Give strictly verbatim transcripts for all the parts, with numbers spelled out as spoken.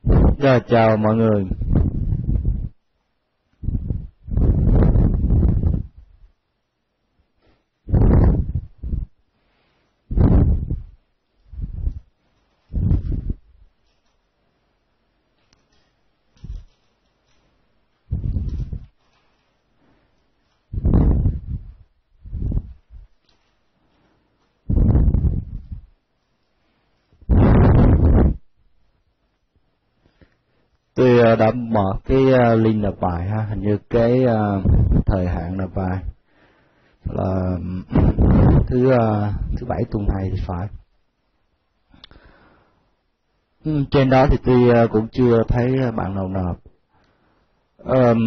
Rồi, chào mọi người. Tôi đã mở cái link nộp bài ha, hình như cái uh, thời hạn nộp bài là thứ uh, thứ bảy tuần này thì phải. Ừ, trên đó thì tôi uh, cũng chưa thấy bạn nào nộp. Um,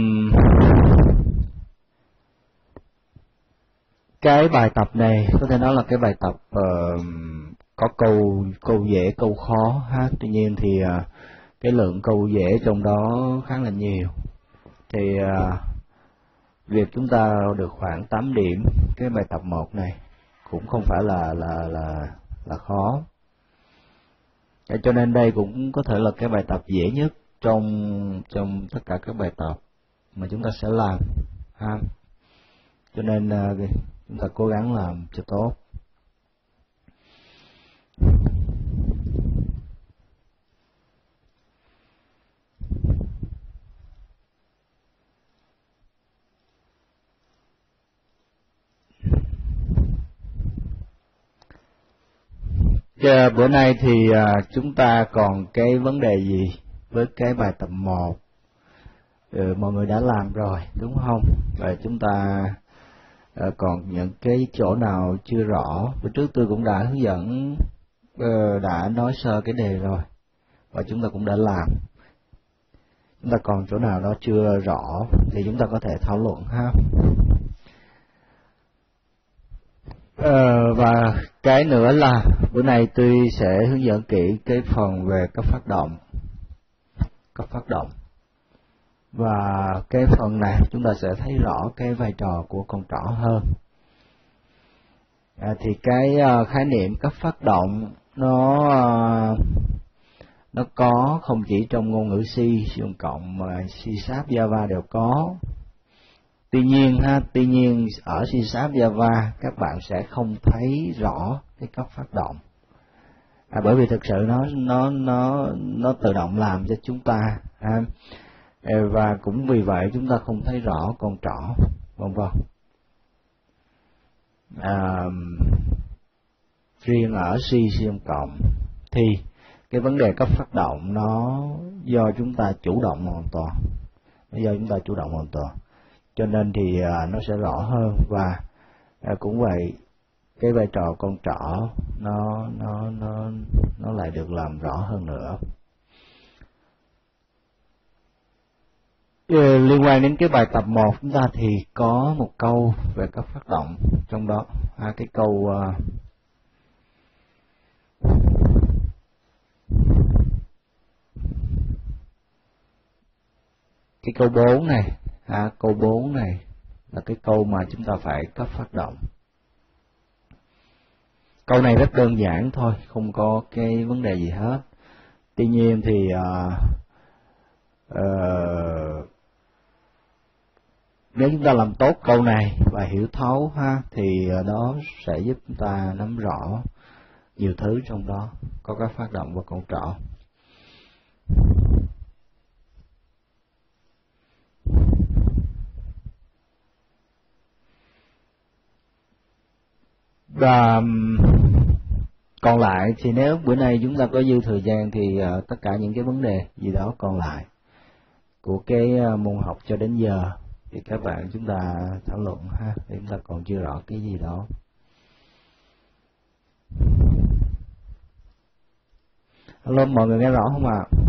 cái bài tập này có thể nói là cái bài tập uh, có câu câu dễ câu khó ha. Tuy nhiên thì uh, cái lượng câu dễ trong đó khá là nhiều, thì uh, việc chúng ta được khoảng tám điểm cái bài tập một này cũng không phải là là là là khó. Cho nên đây cũng có thể là cái bài tập dễ nhất trong trong tất cả các bài tập mà chúng ta sẽ làm ha. Cho nên uh, chúng ta cố gắng làm cho tốt. Giờ, bữa nay thì uh, chúng ta còn cái vấn đề gì với cái bài tập một? Ừ, mọi người đã làm rồi đúng không? Và chúng ta uh, còn những cái chỗ nào chưa rõ? Bữa trước tôi cũng đã hướng dẫn, uh, đã nói sơ cái đề rồi, và chúng ta cũng đã làm. Chúng ta còn chỗ nào đó chưa rõ thì chúng ta có thể thảo luận ha. Ờ, và cái nữa là bữa nay tôi sẽ hướng dẫn kỹ cái phần về cấp phát động cấp phát động và cái phần này chúng ta sẽ thấy rõ cái vai trò của con trỏ hơn. À, thì cái uh, khái niệm cấp phát động nó uh, nó có không chỉ trong ngôn ngữ C, C cộng mà C Sharp, Java đều có. Tuy nhiên ha, tuy nhiên ở C Sharp, Java các bạn sẽ không thấy rõ cái cấp phát động. À, bởi vì thực sự nó nó nó nó tự động làm cho chúng ta ha. Và cũng vì vậy chúng ta không thấy rõ con trỏ, vân vân. À, riêng ở C, C cộng thì cái vấn đề cấp phát động nó do chúng ta chủ động hoàn toàn, nó do chúng ta chủ động hoàn toàn. Cho nên thì à, nó sẽ rõ hơn, và à, cũng vậy, cái vai trò con trỏ nó nó nó nó lại được làm rõ hơn nữa. Ừ, liên quan đến cái bài tập một chúng ta thì có một câu về cấp phát động trong đó, à, cái câu à, cái câu bốn này, à, câu bốn này là cái câu mà chúng ta phải cấp phát động. Câu này rất đơn giản thôi, không có cái vấn đề gì hết. Tuy nhiên thì uh, uh, nếu chúng ta làm tốt câu này và hiểu thấu ha, thì đó sẽ giúp chúng ta nắm rõ nhiều thứ trong đó, có các phát động và con trỏ. Và còn lại thì nếu bữa nay chúng ta có dư thời gian thì uh, tất cả những cái vấn đề gì đó còn lại của cái uh, môn học cho đến giờ thì các bạn chúng ta thảo luận ha, để chúng ta còn chưa rõ cái gì đó. Alo, mọi người nghe rõ không ạ? À?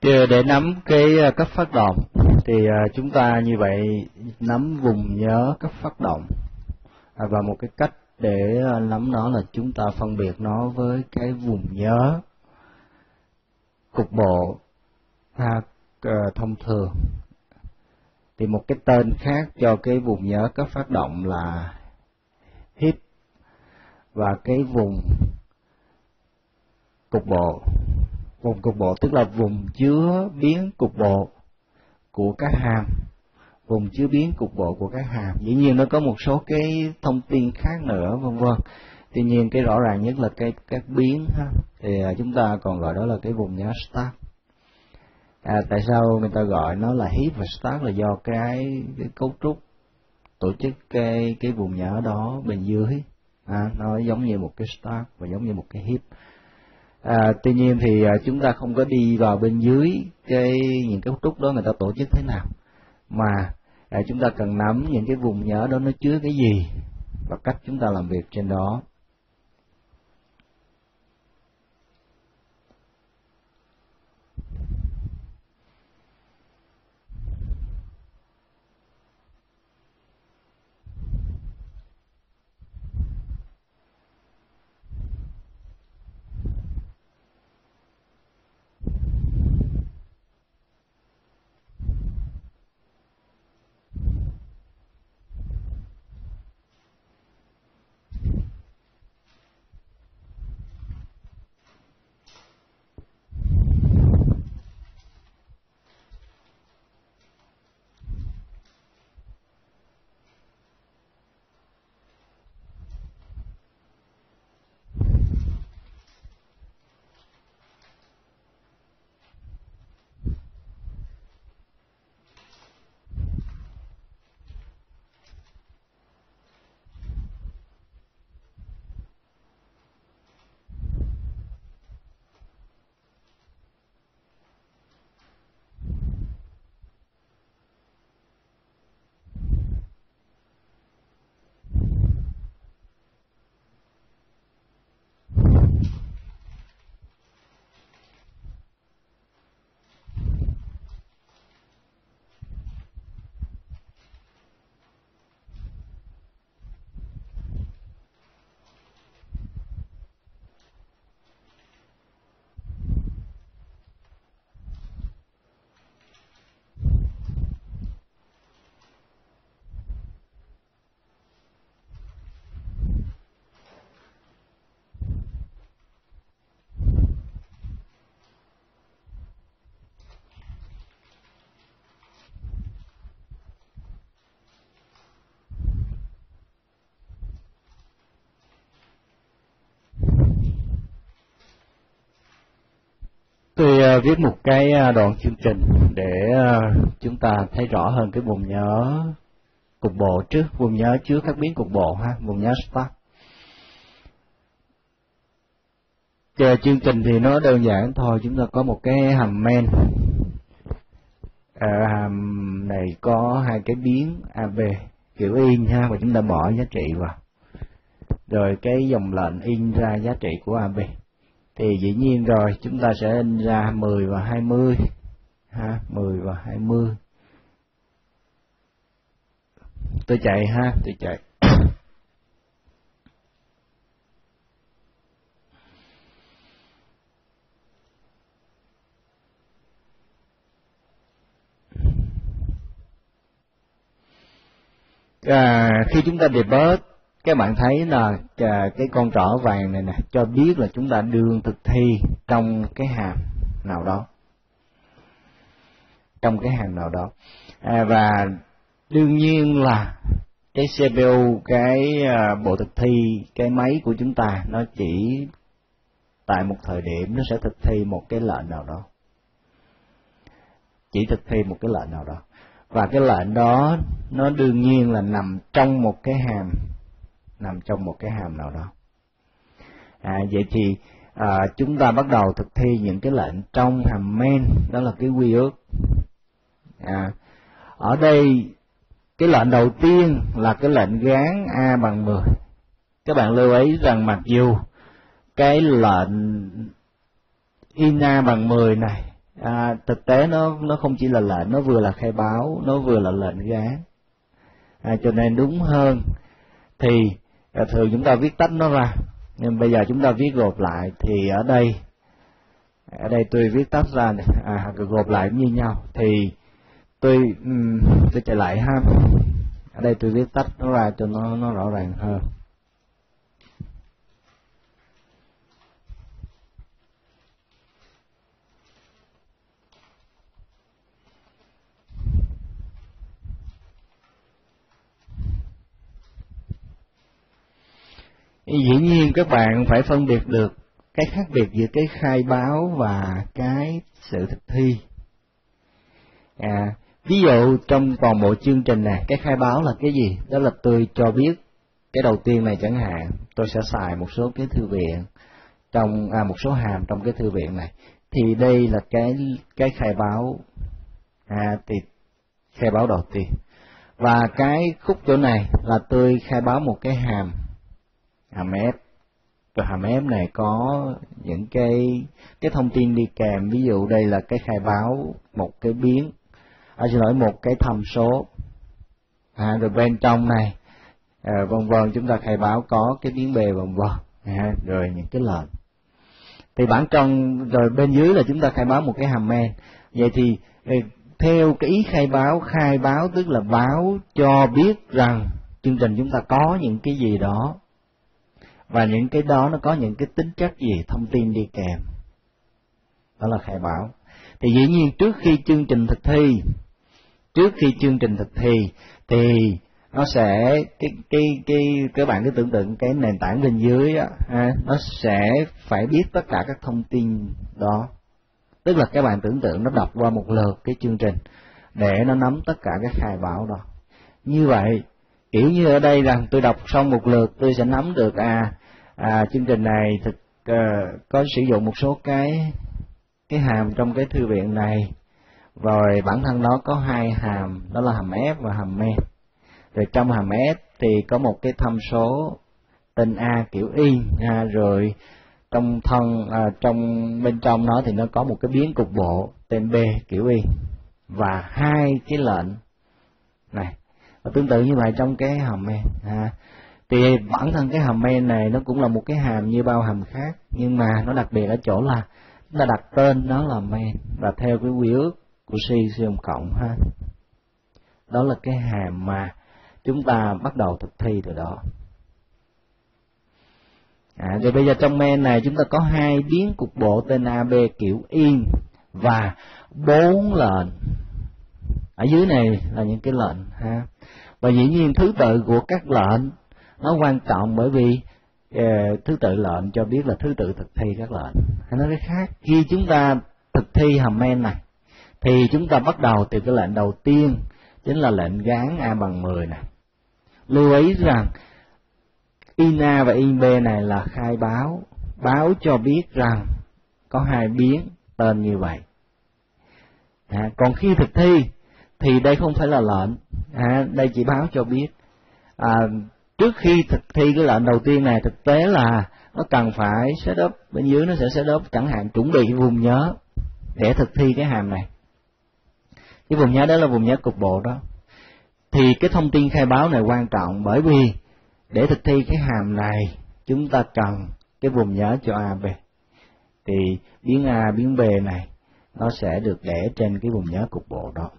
Để nắm cái cấp phát động thì chúng ta như vậy nắm vùng nhớ cấp phát động, và một cái cách để nắm nó là chúng ta phân biệt nó với cái vùng nhớ cục bộ ha, thông thường. Thì một cái tên khác cho cái vùng nhớ cấp phát động là hip, và cái vùng cục bộ, vùng cục bộ tức là vùng chứa biến cục bộ của các hàm, vùng chứa biến cục bộ của các hàm. Dĩ nhiên nó có một số cái thông tin khác nữa vân vân. Tuy nhiên cái rõ ràng nhất là cái các biến ha, thì chúng ta còn gọi đó là cái vùng nhớ start. À, tại sao người ta gọi nó là hip và start là do cái, cái cấu trúc tổ chức cái cái vùng nhớ đó bên dưới, à, nó giống như một cái start và giống như một cái hip. À, tuy nhiên thì à, chúng ta không có đi vào bên dưới cái những cái cấu trúc đó người ta tổ chức thế nào, mà à, chúng ta cần nắm những cái vùng nhớ đó nó chứa cái gì và cách chúng ta làm việc trên đó. Tôi viết một cái đoạn chương trình để chúng ta thấy rõ hơn cái vùng nhớ cục bộ trước, vùng nhớ chứa các biến cục bộ ha, vùng nhớ start. Chờ chương trình thì nó đơn giản thôi, chúng ta có một cái hàm main. À, hàm này có hai cái biến a bê kiểu in ha, và chúng ta bỏ giá trị vào. Rồi cái dòng lệnh in ra giá trị của a bê. Thì dĩ nhiên rồi chúng ta sẽ in ra mười và hai mươi ha, mười và hai mươi. Tôi chạy ha, tôi chạy. À, khi chúng ta debug, các bạn thấy là cái con trỏ vàng này nè cho biết là chúng ta đương thực thi trong cái hàm nào đó, trong cái hàm nào đó. À, và đương nhiên là cái xê pê u, cái bộ thực thi, cái máy của chúng ta nó chỉ tại một thời điểm nó sẽ thực thi một cái lệnh nào đó, chỉ thực thi một cái lệnh nào đó, và cái lệnh đó nó đương nhiên là nằm trong một cái hàm, nằm trong một cái hàm nào đó. À, vậy thì à, chúng ta bắt đầu thực thi những cái lệnh trong hàm main, đó là cái quy ước. À, ở đây cái lệnh đầu tiên là cái lệnh gán a bằng mười. Các bạn lưu ý rằng mặc dù cái lệnh in a bằng mười này À, thực tế nó nó không chỉ là lệnh, nó vừa là khai báo, nó vừa là lệnh gán. À, cho nên đúng hơn thì à, thường chúng ta viết tách nó ra, nhưng bây giờ chúng ta viết gộp lại thì ở đây ở đây tôi viết tách ra này, à, gộp lại như nhau thì tôi um, tôi chạy lại ha. Ở đây tôi viết tách nó ra cho nó nó rõ ràng hơn. Dĩ nhiên các bạn phải phân biệt được cái khác biệt giữa cái khai báo và cái sự thực thi. À, ví dụ trong toàn bộ chương trình này, cái khai báo là cái gì? Đó là tôi cho biết cái đầu tiên này chẳng hạn, tôi sẽ xài một số cái thư viện trong à, một số hàm trong cái thư viện này, thì đây là cái cái khai báo, à, thì khai báo đầu tiên. Và cái khúc chỗ này là tôi khai báo một cái hàm hàm F. Rồi hàm F này có những cái cái thông tin đi kèm, ví dụ đây là cái khai báo một cái biến, à, xin lỗi một cái tham số, à, rồi bên trong này à, vân vân, chúng ta khai báo có cái biến B vân vân, à, rồi những cái lệnh. Thì bản trong rồi bên dưới là chúng ta khai báo một cái hàm main. Vậy thì theo cái ý khai báo, khai báo tức là báo cho biết rằng chương trình chúng ta có những cái gì đó, và những cái đó nó có những cái tính chất gì, thông tin đi kèm, đó là khai báo. Thì dĩ nhiên trước khi chương trình thực thi, trước khi chương trình thực thi thì nó sẽ cái cái cái các bạn cứ tưởng tượng cái nền tảng bên dưới á, ha, nó sẽ phải biết tất cả các thông tin đó. Tức là các bạn tưởng tượng nó đọc qua một lượt cái chương trình để nó nắm tất cả các khai báo đó. Như vậy kiểu như ở đây rằng tôi đọc xong một lượt tôi sẽ nắm được à, à chương trình này thực uh, có sử dụng một số cái cái hàm trong cái thư viện này, rồi bản thân nó có hai hàm, đó là hàm F và hàm main. Rồi trong hàm F thì có một cái tham số tên A kiểu y, à, rồi trong thân à, trong bên trong nó thì nó có một cái biến cục bộ tên B kiểu y, và hai cái lệnh này. Và tương tự như vậy trong cái hàm main, à, thì bản thân cái hàm main này nó cũng là một cái hàm như bao hàm khác, nhưng mà nó đặc biệt ở chỗ là nó đặt tên nó là main và theo cái quy ước của C, C cộng ha. Đó là cái hàm mà chúng ta bắt đầu thực thi từ đó. À, rồi bây giờ trong main này chúng ta có hai biến cục bộ tên A B kiểu yên và bốn lệnh. Ở dưới này là những cái lệnh ha. Và dĩ nhiên thứ tự của các lệnh nó quan trọng, bởi vì uh, thứ tự lệnh cho biết là thứ tự thực thi các lệnh. Hay nói cái khác, khi chúng ta thực thi hàm main này thì chúng ta bắt đầu từ cái lệnh đầu tiên, chính là lệnh gán A bằng mười này. Lưu ý rằng in A và in B này là khai báo, báo cho biết rằng có hai biến tên như vậy. À, còn khi thực thi thì đây không phải là lệnh, à, đây chỉ báo cho biết. À, trước khi thực thi cái lệnh đầu tiên này, thực tế là nó cần phải setup, bên dưới nó sẽ setup chẳng hạn chuẩn bị vùng nhớ để thực thi cái hàm này. Cái vùng nhớ đó là vùng nhớ cục bộ đó. Thì cái thông tin khai báo này quan trọng, bởi vì để thực thi cái hàm này chúng ta cần cái vùng nhớ cho A B. Thì biến A biến B này nó sẽ được để trên cái vùng nhớ cục bộ đó.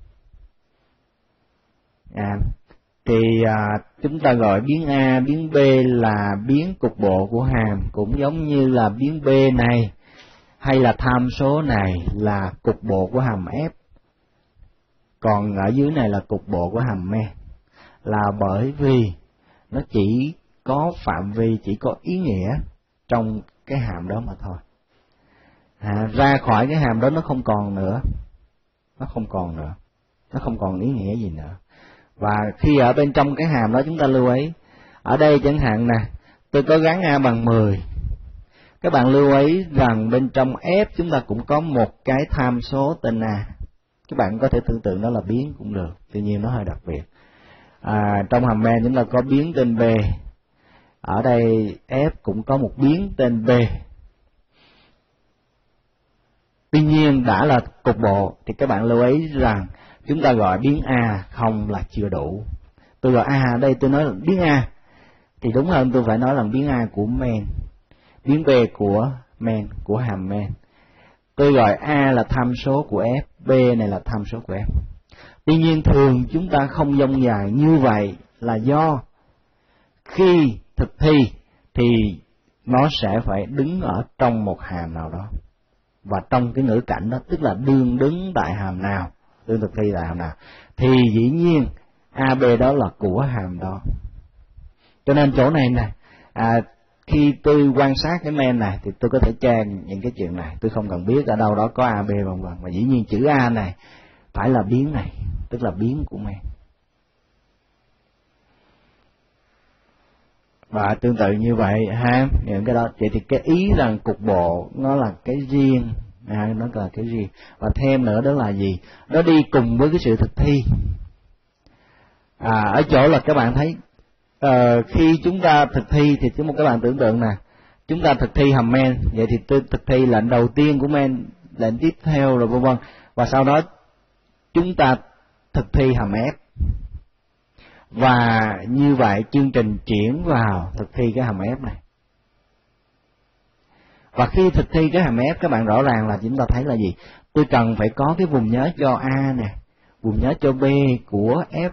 À, thì à, chúng ta gọi biến A biến B là biến cục bộ của hàm, cũng giống như là biến B này hay là tham số này là cục bộ của hàm F. Còn ở dưới này là cục bộ của hàm main, là bởi vì nó chỉ có phạm vi, chỉ có ý nghĩa trong cái hàm đó mà thôi. À, ra khỏi cái hàm đó nó không còn nữa, nó không còn nữa, nó không còn ý nghĩa gì nữa. Và khi ở bên trong cái hàm đó chúng ta lưu ý, ở đây chẳng hạn nè, tôi có gắn A bằng mười. Các bạn lưu ý rằng bên trong F chúng ta cũng có một cái tham số tên A. Các bạn có thể tưởng tượng đó là biến cũng được, tuy nhiên nó hơi đặc biệt. À, trong hàm main chúng ta có biến tên B, ở đây F cũng có một biến tên B. Tuy nhiên đã là cục bộ thì các bạn lưu ý rằng chúng ta gọi biến A không là chưa đủ. Tôi gọi A ở đây tôi nói là biến A, thì đúng hơn tôi phải nói là biến A của men, biến B của men, của hàm men. Tôi gọi A là tham số của F, B này là tham số của F. Tuy nhiên thường chúng ta không dông dài như vậy là do khi thực thi thì nó sẽ phải đứng ở trong một hàm nào đó, và trong cái ngữ cảnh đó, tức là đương đứng tại hàm nào, đương thực thi tại hàm nào, thì dĩ nhiên a bê đó là của hàm đó. Cho nên chỗ này nè, à, khi tôi quan sát cái men này thì tôi có thể tra những cái chuyện này, tôi không cần biết ở đâu đó có a bê vân vân, mà dĩ nhiên chữ A này phải là biến này, tức là biến của men. Và tương tự như vậy ha, những cái đó. Vậy thì cái ý rằng cục bộ nó là cái riêng, à, nó là cái riêng. Và thêm nữa đó là gì? Nó đi cùng với cái sự thực thi. À, ở chỗ là các bạn thấy uh, khi chúng ta thực thi thì chúng các bạn tưởng tượng nè, chúng ta thực thi hàm men, vậy thì tôi thực thi lệnh đầu tiên của men, lệnh tiếp theo rồi vân vân, và sau đó chúng ta thực thi hàm F. Và như vậy chương trình chuyển vào thực thi cái hàm F này. Và khi thực thi cái hàm F, các bạn rõ ràng là chúng ta thấy là gì? Tôi cần phải có cái vùng nhớ cho A nè, vùng nhớ cho B của F,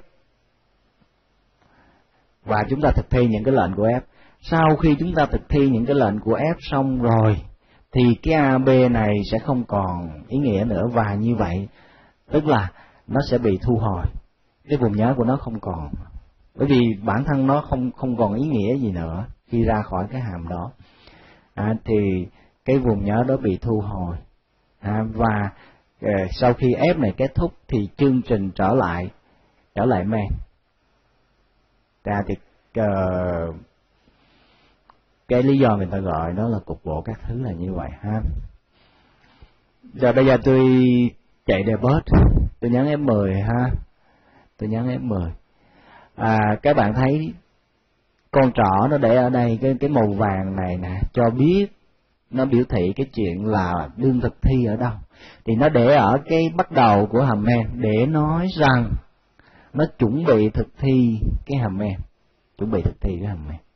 và chúng ta thực thi những cái lệnh của F. Sau khi chúng ta thực thi những cái lệnh của F xong rồi thì cái a bê này sẽ không còn ý nghĩa nữa, và như vậy tức là nó sẽ bị thu hồi, cái vùng nhớ của nó không còn, bởi vì bản thân nó không không còn ý nghĩa gì nữa khi ra khỏi cái hàm đó. À, thì cái vùng nhớ đó bị thu hồi. À, và uh, sau khi F này kết thúc thì chương trình trở lại trở lại men. À, thì uh, cái lý do người ta gọi nó là cục bộ các thứ là như vậy ha. Rồi bây giờ tôi chạy debug, tôi nhấn F mười ha, tôi nhấn F mười. À, các bạn thấy con trỏ nó để ở đây, cái cái màu vàng này nè, cho biết nó biểu thị cái chuyện là đương thực thi ở đâu. Thì nó để ở cái bắt đầu của hàm men để nói rằng nó chuẩn bị thực thi cái hàm men, chuẩn bị thực thi cái hàm men.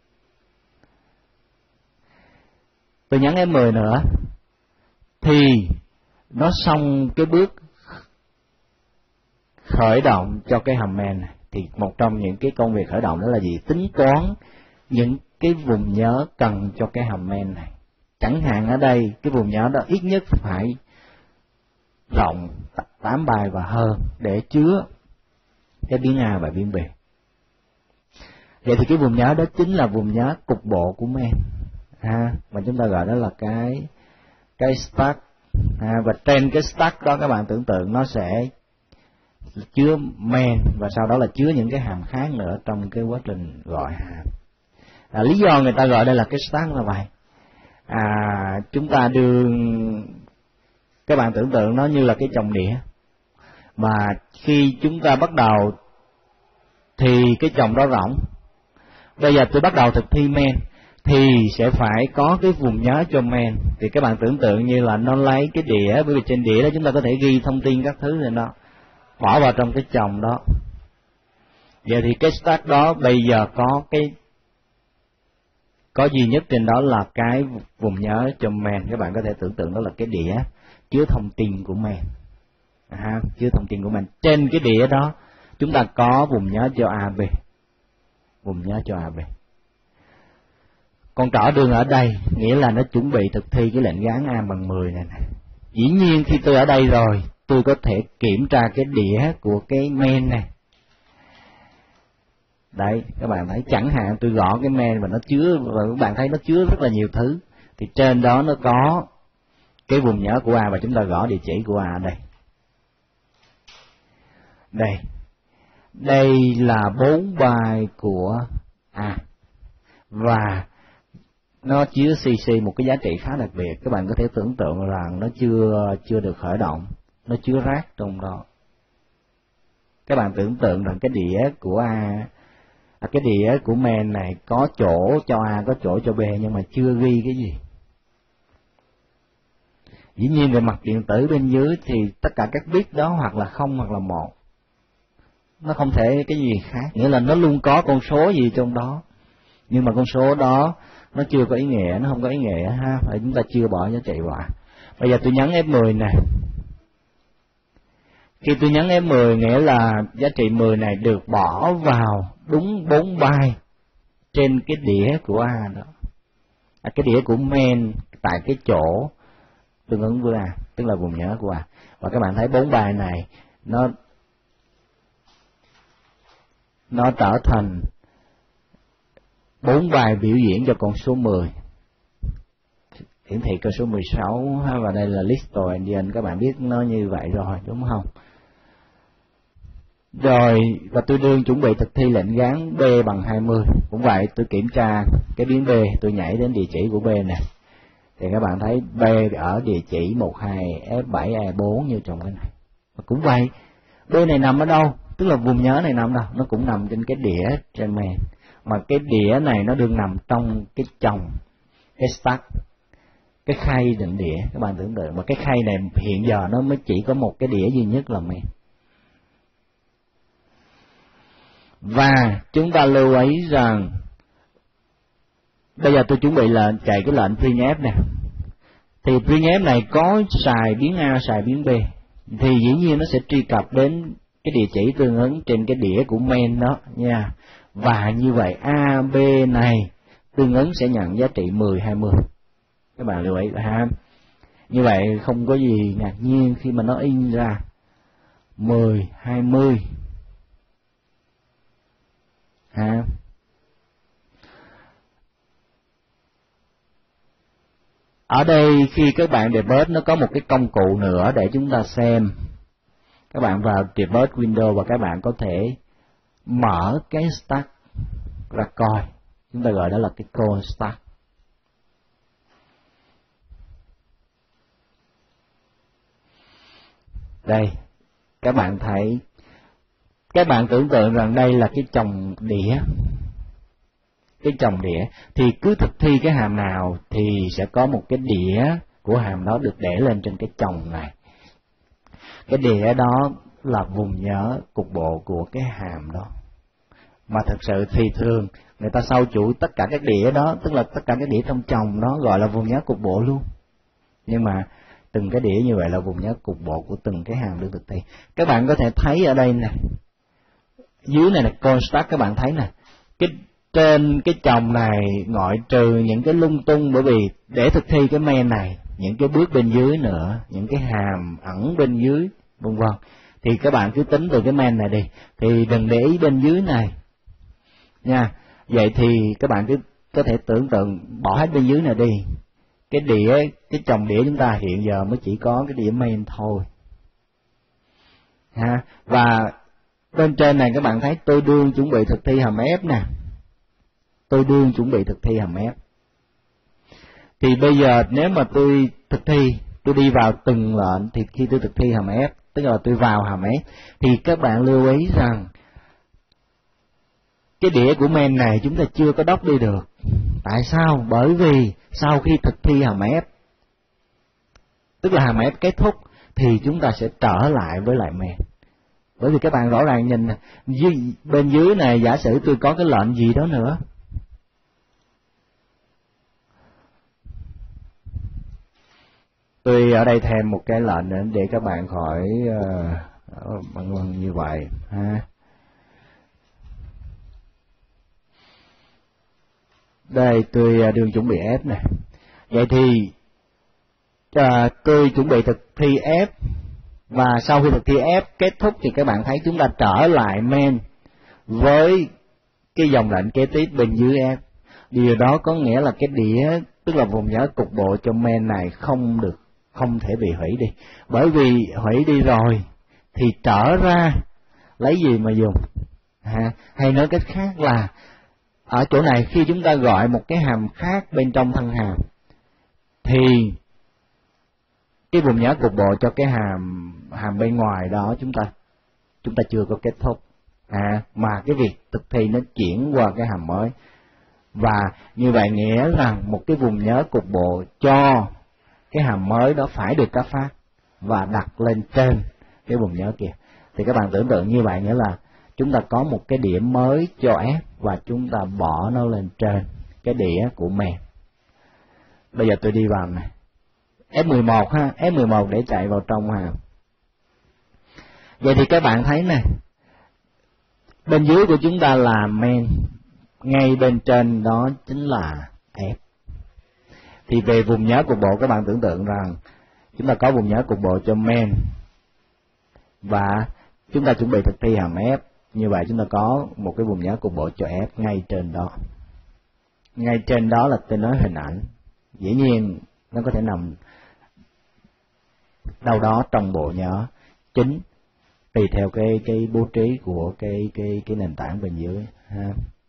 Tôi nhấn F mười nữa thì nó xong cái bước khởi động cho cái hàm men này. Thì một trong những cái công việc khởi động đó là gì? Tính toán những cái vùng nhớ cần cho cái hàm men này. Chẳng hạn ở đây cái vùng nhớ đó ít nhất phải rộng tám bài và hơn để chứa cái biến A và biến B. Vậy thì cái vùng nhớ đó chính là vùng nhớ cục bộ của men, ha, mà chúng ta gọi đó là cái cái stack. À, và trên cái stack đó các bạn tưởng tượng nó sẽ chứa men, và sau đó là chứa những cái hàm khác nữa trong cái quá trình gọi hàm. À, lý do người ta gọi đây là cái stack là vậy. À, chúng ta đưa, các bạn tưởng tượng nó như là cái chồng đĩa, mà khi chúng ta bắt đầu thì cái chồng đó rỗng. Bây giờ tôi bắt đầu thực thi men thì sẽ phải có cái vùng nhớ cho men. Thì các bạn tưởng tượng như là nó lấy cái đĩa, bởi vì trên đĩa đó chúng ta có thể ghi thông tin các thứ lên đó, bỏ vào trong cái chồng đó. Vậy thì cái stack đó bây giờ có cái có duy nhất trên đó là cái vùng nhớ cho men. Các bạn có thể tưởng tượng đó là cái đĩa chứa thông tin của men, à, chứa thông tin của men. Trên cái đĩa đó chúng ta có vùng nhớ cho a bê, vùng nhớ cho a bê. Con trỏ đường ở đây nghĩa là nó chuẩn bị thực thi cái lệnh gán A bằng mười này nè. Dĩ nhiên khi tôi ở đây rồi, tôi có thể kiểm tra cái đĩa của cái men này. Đấy, các bạn thấy chẳng hạn tôi gõ cái men và nó chứa, và các bạn thấy nó chứa rất là nhiều thứ. Thì trên đó nó có cái vùng nhớ của A, và chúng ta gõ địa chỉ của A ở đây. Đây. Đây là bốn byte của A. Và nó chứa xê xê một cái giá trị khá đặc biệt. Các bạn có thể tưởng tượng rằng nó chưa chưa được khởi động, nó chứa rác trong đó. Các bạn tưởng tượng rằng cái đĩa của A, à, cái đĩa của men này có chỗ cho A, có chỗ cho B, nhưng mà chưa ghi cái gì. Dĩ nhiên về mặt điện tử bên dưới thì tất cả các bit đó hoặc là không hoặc là một, nó không thể cái gì khác, nghĩa là nó luôn có con số gì trong đó, nhưng mà con số đó nó chưa có ý nghĩa, nó không có ý nghĩa ha, và chúng ta chưa bỏ giá trị vào. Bây giờ tôi nhấn F mười nè, khi tôi nhấn F mười nghĩa là giá trị mười này được bỏ vào đúng bốn byte trên cái đĩa của A đó, à, cái đĩa của main tại cái chỗ tương ứng với A, tức là vùng nhớ của A. Và các bạn thấy bốn byte này nó nó trở thành bốn byte biểu diễn cho con số mười, hiển thị con số mười sáu, và đây là Little Endian, các bạn biết nó như vậy rồi đúng không? Rồi, và tôi đương chuẩn bị thực thi lệnh gán B bằng hai mươi. Cũng vậy, tôi kiểm tra cái biến B, tôi nhảy đến địa chỉ của B nè. Thì các bạn thấy B ở địa chỉ một hai F bảy E bốn như trong cái này. Và cũng vậy, B này nằm ở đâu? Tức là vùng nhớ này nằm đâu? Nó cũng nằm trên cái đĩa trên main. Mà cái đĩa này nó đương nằm trong cái chồng, cái stack, cái khay định đĩa. Các bạn tưởng tượng, mà cái khay này hiện giờ nó mới chỉ có một cái đĩa duy nhất là main. Và chúng ta lưu ý rằng bây giờ tôi chuẩn bị là chạy cái lệnh printf nè, thì printf này có xài biến A xài biến B, thì dĩ nhiên nó sẽ truy cập đến cái địa chỉ tương ứng trên cái đĩa của main đó nha. Và như vậy A, B này tương ứng sẽ nhận giá trị mười, hai mươi. Các bạn lưu ý ha. Như vậy không có gì ngạc nhiên khi mà nó in ra mười, hai mươi ha. Ở đây khi các bạn debug nó có một cái công cụ nữa để chúng ta xem. Các bạn vào debug window và các bạn có thể mở cái stack ra coi. Chúng ta gọi đó là cái call stack. Đây, các bạn thấy, các bạn tưởng tượng rằng đây là cái chồng đĩa, cái chồng đĩa, thì cứ thực thi cái hàm nào thì sẽ có một cái đĩa của hàm đó được để lên trên cái chồng này. Cái đĩa đó là vùng nhớ cục bộ của cái hàm đó. Mà thực sự thì thường người ta sao chủ tất cả các đĩa đó, tức là tất cả các đĩa trong chồng đó gọi là vùng nhớ cục bộ luôn. Nhưng mà từng cái đĩa như vậy là vùng nhớ cục bộ của từng cái hàm được thực thi. Các bạn có thể thấy ở đây nè, dưới này là call stack, các bạn thấy nè, cái trên cái chồng này ngoại trừ những cái lung tung, bởi vì để thực thi cái main này, những cái bước bên dưới nữa, những cái hàm ẩn bên dưới, vân vân, thì các bạn cứ tính từ cái main này đi, thì đừng để ý bên dưới này nha. Vậy thì các bạn cứ có thể tưởng tượng bỏ hết bên dưới này đi, cái đĩa, cái chồng đĩa chúng ta hiện giờ mới chỉ có cái đĩa main thôi ha. Và bên trên này các bạn thấy tôi đương chuẩn bị thực thi hàm F nè, tôi đương chuẩn bị thực thi hàm F. Thì bây giờ nếu mà tôi thực thi, tôi đi vào từng lệnh, thì khi tôi thực thi hàm F, tức là tôi vào hàm F, thì các bạn lưu ý rằng cái đĩa của main này chúng ta chưa có đốc đi được. Tại sao? Bởi vì sau khi thực thi hàm F, tức là hàm F kết thúc, thì chúng ta sẽ trở lại với lại main. Bởi vì các bạn rõ ràng nhìn dưới, bên dưới này giả sử tôi có cái lệnh gì đó nữa, tôi ở đây thêm một cái lệnh nữa để các bạn khỏi uh, băn khoăn như vậy ha. Đây tôi đương chuẩn bị F nè. Vậy thì uh, tôi chuẩn bị thực thi F, và sau khi thực thi F kết thúc thì các bạn thấy chúng ta trở lại main với cái dòng lệnh kế tiếp bên dưới F. Điều đó có nghĩa là cái đĩa, tức là vùng nhớ cục bộ trong main này không được, không thể bị hủy đi. Bởi vì hủy đi rồi thì trở ra lấy gì mà dùng ha? Hay nói cách khác là ở chỗ này khi chúng ta gọi một cái hàm khác bên trong thân hàm, thì cái vùng nhớ cục bộ cho cái hàm hàm bên ngoài đó chúng ta chúng ta chưa có kết thúc à, mà cái việc thực thi nó chuyển qua cái hàm mới. Và như vậy nghĩa rằng một cái vùng nhớ cục bộ cho cái hàm mới đó phải được cấp phát và đặt lên trên cái vùng nhớ kia. Thì các bạn tưởng tượng như vậy, nghĩa là chúng ta có một cái đĩa mới cho F và chúng ta bỏ nó lên trên cái đĩa của main. Bây giờ tôi đi vào này, F mười một ha, F mười một để chạy vào trong hàm. Vậy thì các bạn thấy này, bên dưới của chúng ta là main, ngay bên trên đó chính là F. Thì về vùng nhớ cục bộ, các bạn tưởng tượng rằng chúng ta có vùng nhớ cục bộ cho main và chúng ta chuẩn bị thực thi hàm F. Như vậy chúng ta có một cái vùng nhớ cục bộ cho F ngay trên đó. Ngay trên đó là tôi nói hình ảnh. Dĩ nhiên nó có thể nằm đâu đó trong bộ nhớ chính, tùy theo cái cái bố trí của cái cái cái nền tảng bên dưới ha.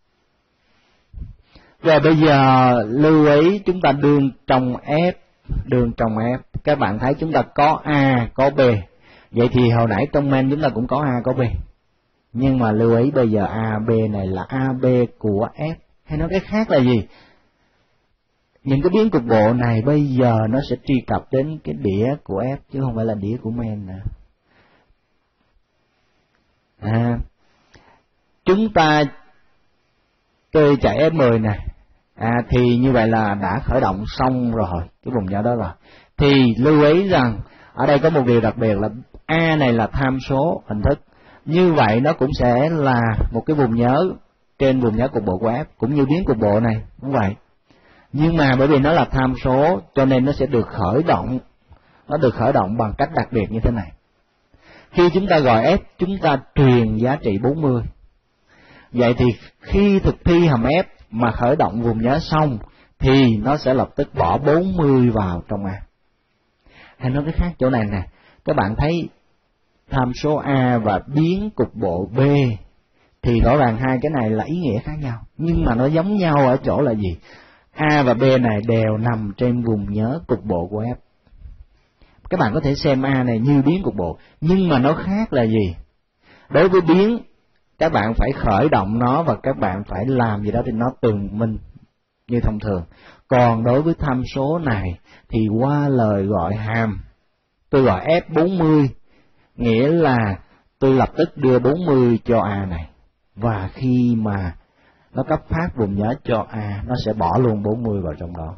Rồi bây giờ lưu ý chúng ta đương trong F, đương trong F, các bạn thấy chúng ta có A, có B. Vậy thì hồi nãy trong main chúng ta cũng có A, có B. Nhưng mà lưu ý bây giờ A, B này là A, B của F. Hay nói cái khác là gì? Những cái biến cục bộ này bây giờ nó sẽ truy cập đến cái đĩa của F chứ không phải là đĩa của main nữa. À, chúng ta tôi chạy F mười này, à, thì như vậy là đã khởi động xong rồi cái vùng nhớ đó rồi. Thì lưu ý rằng ở đây có một điều đặc biệt là A này là tham số hình thức, như vậy nó cũng sẽ là một cái vùng nhớ trên vùng nhớ cục bộ của F, cũng như biến cục bộ này cũng vậy. Nhưng mà bởi vì nó là tham số cho nên nó sẽ được khởi động, nó được khởi động bằng cách đặc biệt như thế này. Khi chúng ta gọi F, chúng ta truyền giá trị bốn mươi. Vậy thì khi thực thi hàm F mà khởi động vùng nhớ xong thì nó sẽ lập tức bỏ bốn mươi vào trong A. Hay nói cái khác chỗ này nè, các bạn thấy tham số A và biến cục bộ B thì rõ ràng hai cái này là ý nghĩa khác nhau, nhưng mà nó giống nhau ở chỗ là gì? A và B này đều nằm trên vùng nhớ cục bộ của F. Các bạn có thể xem A này như biến cục bộ, nhưng mà nó khác là gì? Đối với biến, các bạn phải khởi động nó và các bạn phải làm gì đó thì nó tường minh như thông thường. Còn đối với tham số này thì qua lời gọi hàm, tôi gọi F bốn mươi, nghĩa là tôi lập tức đưa bốn mươi cho A này. Và khi mà nó cấp phát vùng nhớ cho A, nó sẽ bỏ luôn bốn mươi vào trong đó.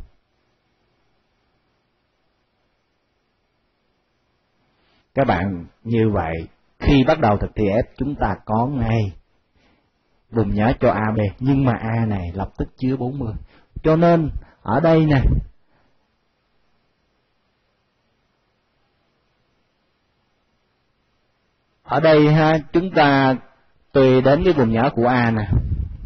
Các bạn như vậy, khi bắt đầu thực thi F chúng ta có ngay vùng nhớ cho A, B, nhưng mà A này lập tức chứa bốn mươi. Cho nên ở đây nè, ở đây ha, chúng ta tùy đến cái vùng nhớ của A nè.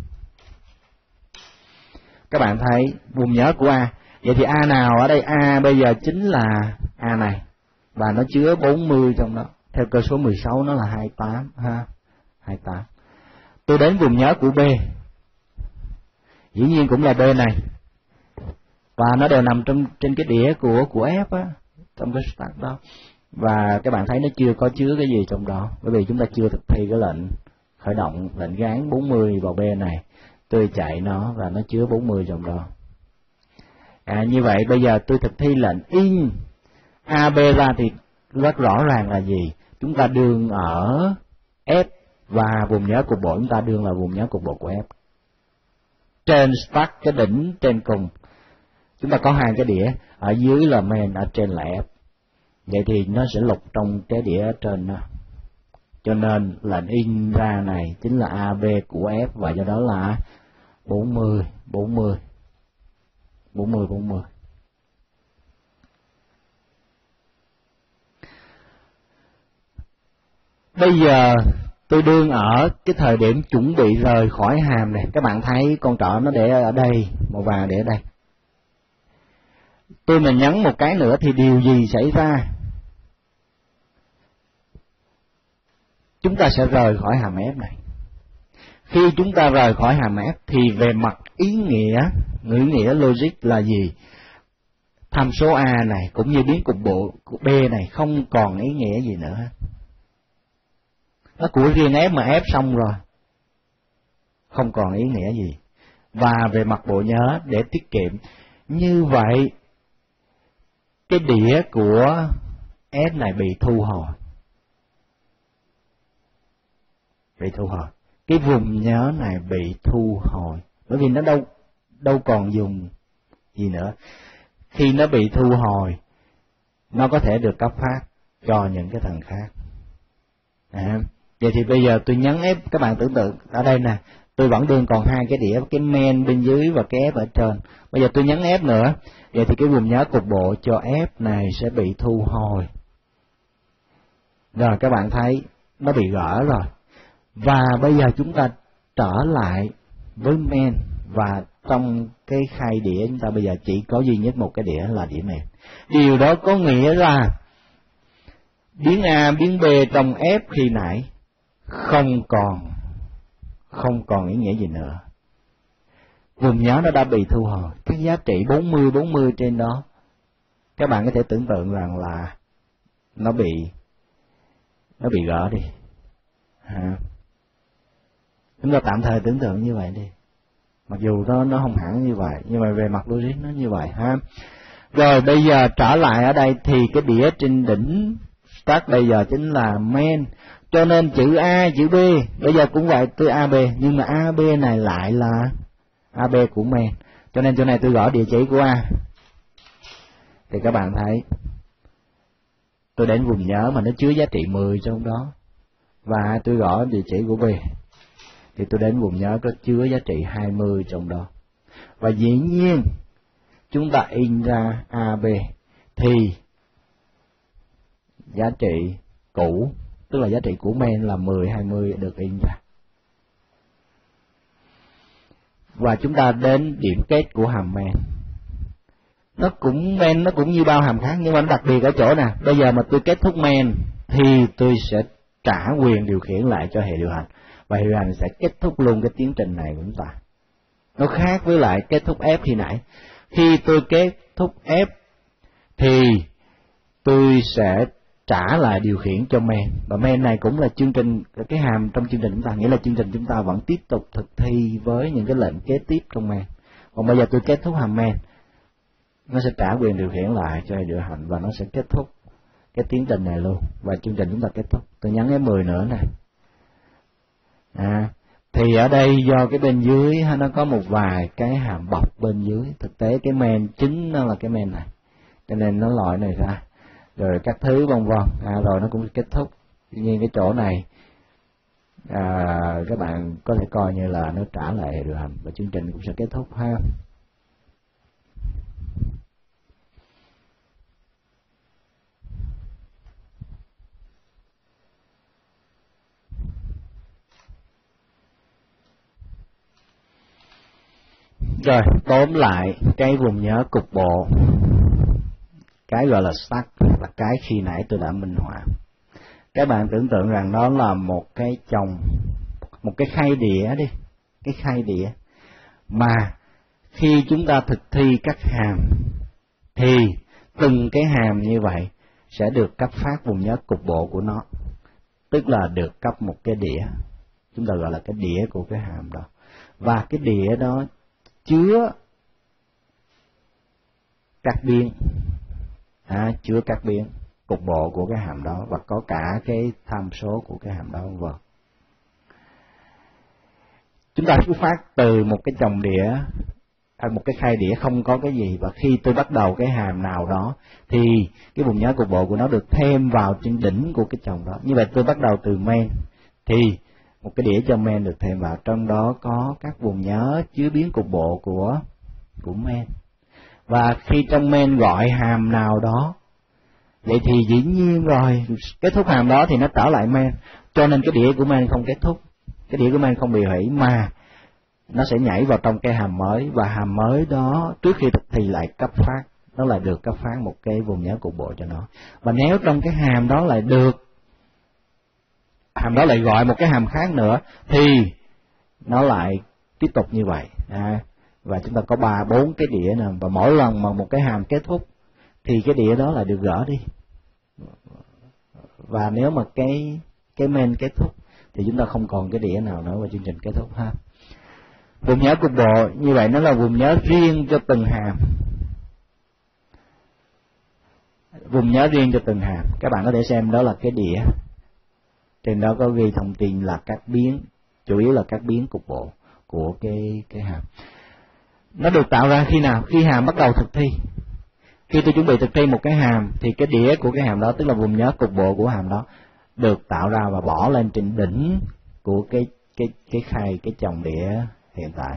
Các bạn thấy vùng nhớ của A, vậy thì A nào ở đây? A bây giờ chính là A này, và nó chứa bốn mươi trong đó. Theo cơ số mười sáu nó là hai mươi tám ha, hai mươi tám. Tôi đến vùng nhớ của B, dĩ nhiên cũng là B này, và nó đều nằm trong trên cái đĩa của của F á, trong cái stack đó. Và các bạn thấy nó chưa có chứa cái gì trong đó, bởi vì chúng ta chưa thực thi cái lệnh khởi động, lệnh gán bốn mươi vào B này. Tôi chạy nó và nó chứa bốn mươi trong đó. À, như vậy bây giờ tôi thực thi lệnh in A, B ra thì rất rõ ràng là gì? Chúng ta đương ở F và vùng nhớ cục bộ chúng ta đương là vùng nhớ cục bộ của F. Trên stack, cái đỉnh trên cùng, chúng ta có hai cái đĩa, ở dưới là main, ở trên là F. Vậy thì nó sẽ lục trong cái đĩa ở trên đó. Cho nên lệnh in ra này chính là A, B của F, và do đó là bốn mươi, bốn mươi, bốn mươi, bốn mươi. Bây giờ tôi đương ở cái thời điểm chuẩn bị rời khỏi hàm này. Các bạn thấy con trỏ nó để ở đây, màu vàng để ở đây. Tôi mà nhấn một cái nữa thì điều gì xảy ra? Chúng ta sẽ rời khỏi hàm F này. Khi chúng ta rời khỏi hàm F thì về mặt ý nghĩa, ngữ nghĩa logic là gì? Tham số A này cũng như biến cục bộ của B này không còn ý nghĩa gì nữa. Nó của riêng F mà F xong rồi, không còn ý nghĩa gì. Và về mặt bộ nhớ để tiết kiệm, như vậy cái đĩa của F này bị thu hồi, bị thu hồi, cái vùng nhớ này bị thu hồi, bởi vì nó đâu đâu còn dùng gì nữa. Khi nó bị thu hồi, nó có thể được cấp phát cho những cái thằng khác. À, vậy thì bây giờ tôi nhấn F, các bạn tưởng tượng ở đây nè, tôi vẫn đương còn hai cái đĩa, cái main bên dưới và cái F ở trên. Bây giờ tôi nhấn F nữa, vậy thì cái vùng nhớ cục bộ cho F này sẽ bị thu hồi. Rồi các bạn thấy nó bị gỡ rồi. Và bây giờ chúng ta trở lại với main, và trong cái khay đĩa chúng ta bây giờ chỉ có duy nhất một cái đĩa là đĩa main. Điều đó có nghĩa là biến A biến B trong F khi nãy không còn không còn ý nghĩa gì nữa. Vùng nhớ nó đã bị thu hồi, cái giá trị bốn mươi bốn mươi trên đó, các bạn có thể tưởng tượng rằng là nó bị nó bị gỡ đi. À, chúng ta tạm thời tưởng tượng như vậy đi, mặc dù nó nó không hẳn như vậy, nhưng mà về mặt logic nó như vậy ha. Rồi bây giờ trở lại ở đây thì cái đĩa trên đỉnh start bây giờ chính là main, cho nên chữ A chữ B bây giờ cũng vậy, tôi A B, nhưng mà A B này lại là A B của main, cho nên chỗ này tôi gõ địa chỉ của A. Thì các bạn thấy tôi đến vùng nhớ mà nó chứa giá trị mười trong đó, và tôi gõ địa chỉ của B thì tôi đến vùng nhớ có chứa giá trị hai mươi trong đó. Và dĩ nhiên chúng ta in ra A B thì giá trị cũ, tức là giá trị của main là mười, hai mươi được in ra. Và chúng ta đến điểm kết của hàm main. Nó cũng main, nó cũng như bao hàm khác, nhưng mà nó đặc biệt ở chỗ nè, bây giờ mà tôi kết thúc main thì tôi sẽ trả quyền điều khiển lại cho hệ điều hành, và hệ điều hành sẽ kết thúc luôn cái tiến trình này của chúng ta. Nó khác với lại kết thúc F khi nãy. Khi tôi kết thúc F thì tôi sẽ trả lại điều khiển cho main, và main này cũng là chương trình, cái hàm trong chương trình chúng ta, nghĩa là chương trình chúng ta vẫn tiếp tục thực thi với những cái lệnh kế tiếp trong main. Còn bây giờ tôi kết thúc hàm main, nó sẽ trả quyền điều khiển lại cho hệ điều hành, và nó sẽ kết thúc cái tiến trình này luôn, và chương trình chúng ta kết thúc. Tôi nhấn F mười nữa này. À, thì ở đây do cái bên dưới nó có một vài cái hàm bọc bên dưới, thực tế cái main chính nó là cái main này, cho nên nó loại này ra, rồi các thứ vân vân, à, rồi nó cũng kết thúc. Tuy nhiên cái chỗ này à, các bạn có thể coi như là nó trả lại điều hành, và chương trình cũng sẽ kết thúc ha. Rồi, tóm lại cái vùng nhớ cục bộ, cái gọi là stack là cái khi nãy tôi đã minh họa. Các bạn tưởng tượng rằng đó là một cái chồng, một cái khay đĩa đi, cái khay đĩa mà khi chúng ta thực thi các hàm thì từng cái hàm như vậy sẽ được cấp phát vùng nhớ cục bộ của nó, tức là được cấp một cái đĩa, chúng ta gọi là cái đĩa của cái hàm đó, và cái đĩa đó chứa các biến, à, chứa các biến cục bộ của cái hàm đó, và có cả cái tham số của cái hàm đó vâng. Chúng ta xuất phát từ một cái chồng đĩa, à, một cái khay đĩa không có cái gì, và khi tôi bắt đầu cái hàm nào đó thì cái vùng nhớ cục bộ của nó được thêm vào trên đỉnh của cái chồng đó. Như vậy tôi bắt đầu từ main thì một cái đĩa cho main được thêm vào, trong đó có các vùng nhớ chứa biến cục bộ của của main. Và khi trong main gọi hàm nào đó, vậy thì dĩ nhiên rồi kết thúc hàm đó thì nó trở lại main, cho nên cái đĩa của main không kết thúc, cái đĩa của main không bị hủy, mà nó sẽ nhảy vào trong cái hàm mới, và hàm mới đó trước khi thực thì lại cấp phát, nó lại được cấp phát một cái vùng nhớ cục bộ cho nó. Và nếu trong cái hàm đó lại được, hàm đó lại gọi một cái hàm khác nữa thì nó lại tiếp tục như vậy, à, và chúng ta có ba bốn cái đĩa nè, và mỗi lần mà một cái hàm kết thúc thì cái đĩa đó lại được gỡ đi, và nếu mà cái cái main kết thúc thì chúng ta không còn cái đĩa nào nữa và chương trình kết thúc ha. Vùng nhớ cục bộ như vậy nó là vùng nhớ riêng cho từng hàm. vùng nhớ riêng cho từng hàm. Các bạn có thể xem đó là cái đĩa, trên đó có ghi thông tin là các biến, chủ yếu là các biến cục bộ của cái cái hàm. Nó được tạo ra khi nào? Khi hàm bắt đầu thực thi. Khi tôi chuẩn bị thực thi một cái hàm thì cái đĩa của cái hàm đó, tức là vùng nhớ cục bộ của hàm đó, được tạo ra và bỏ lên trên đỉnh của cái cái cái khay, cái chồng đĩa hiện tại.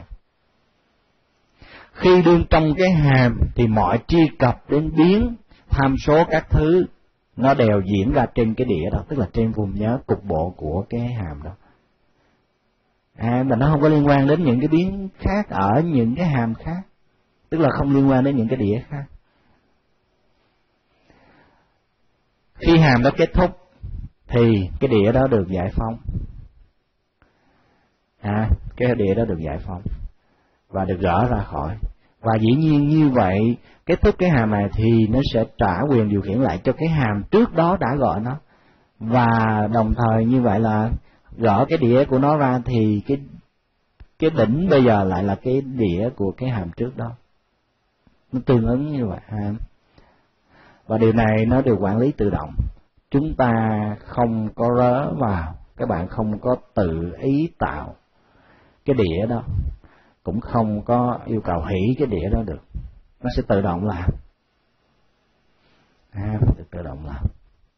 Khi đương trong cái hàm thì mọi truy cập đến biến, tham số các thứ nó đều diễn ra trên cái đĩa đó, tức là trên vùng nhớ cục bộ của cái hàm đó. À, mà nó không có liên quan đến những cái biến khác ở những cái hàm khác, tức là không liên quan đến những cái đĩa khác. Khi hàm đó kết thúc thì cái đĩa đó được giải phóng. À, cái đĩa đó được giải phóng và được gỡ ra khỏi. Và dĩ nhiên như vậy, kết thúc cái hàm này thì nó sẽ trả quyền điều khiển lại cho cái hàm trước đó đã gọi nó. Và đồng thời như vậy là gỡ cái đĩa của nó ra thì cái cái đỉnh bây giờ lại là cái đĩa của cái hàm trước đó. Nó tương ứng như vậy ha. Và điều này nó được quản lý tự động. Chúng ta không có rớ vào, các bạn không có tự ý tạo cái đĩa đó, cũng không có yêu cầu hủy cái đĩa đó được. Nó sẽ tự động làm. À, được tự động làm.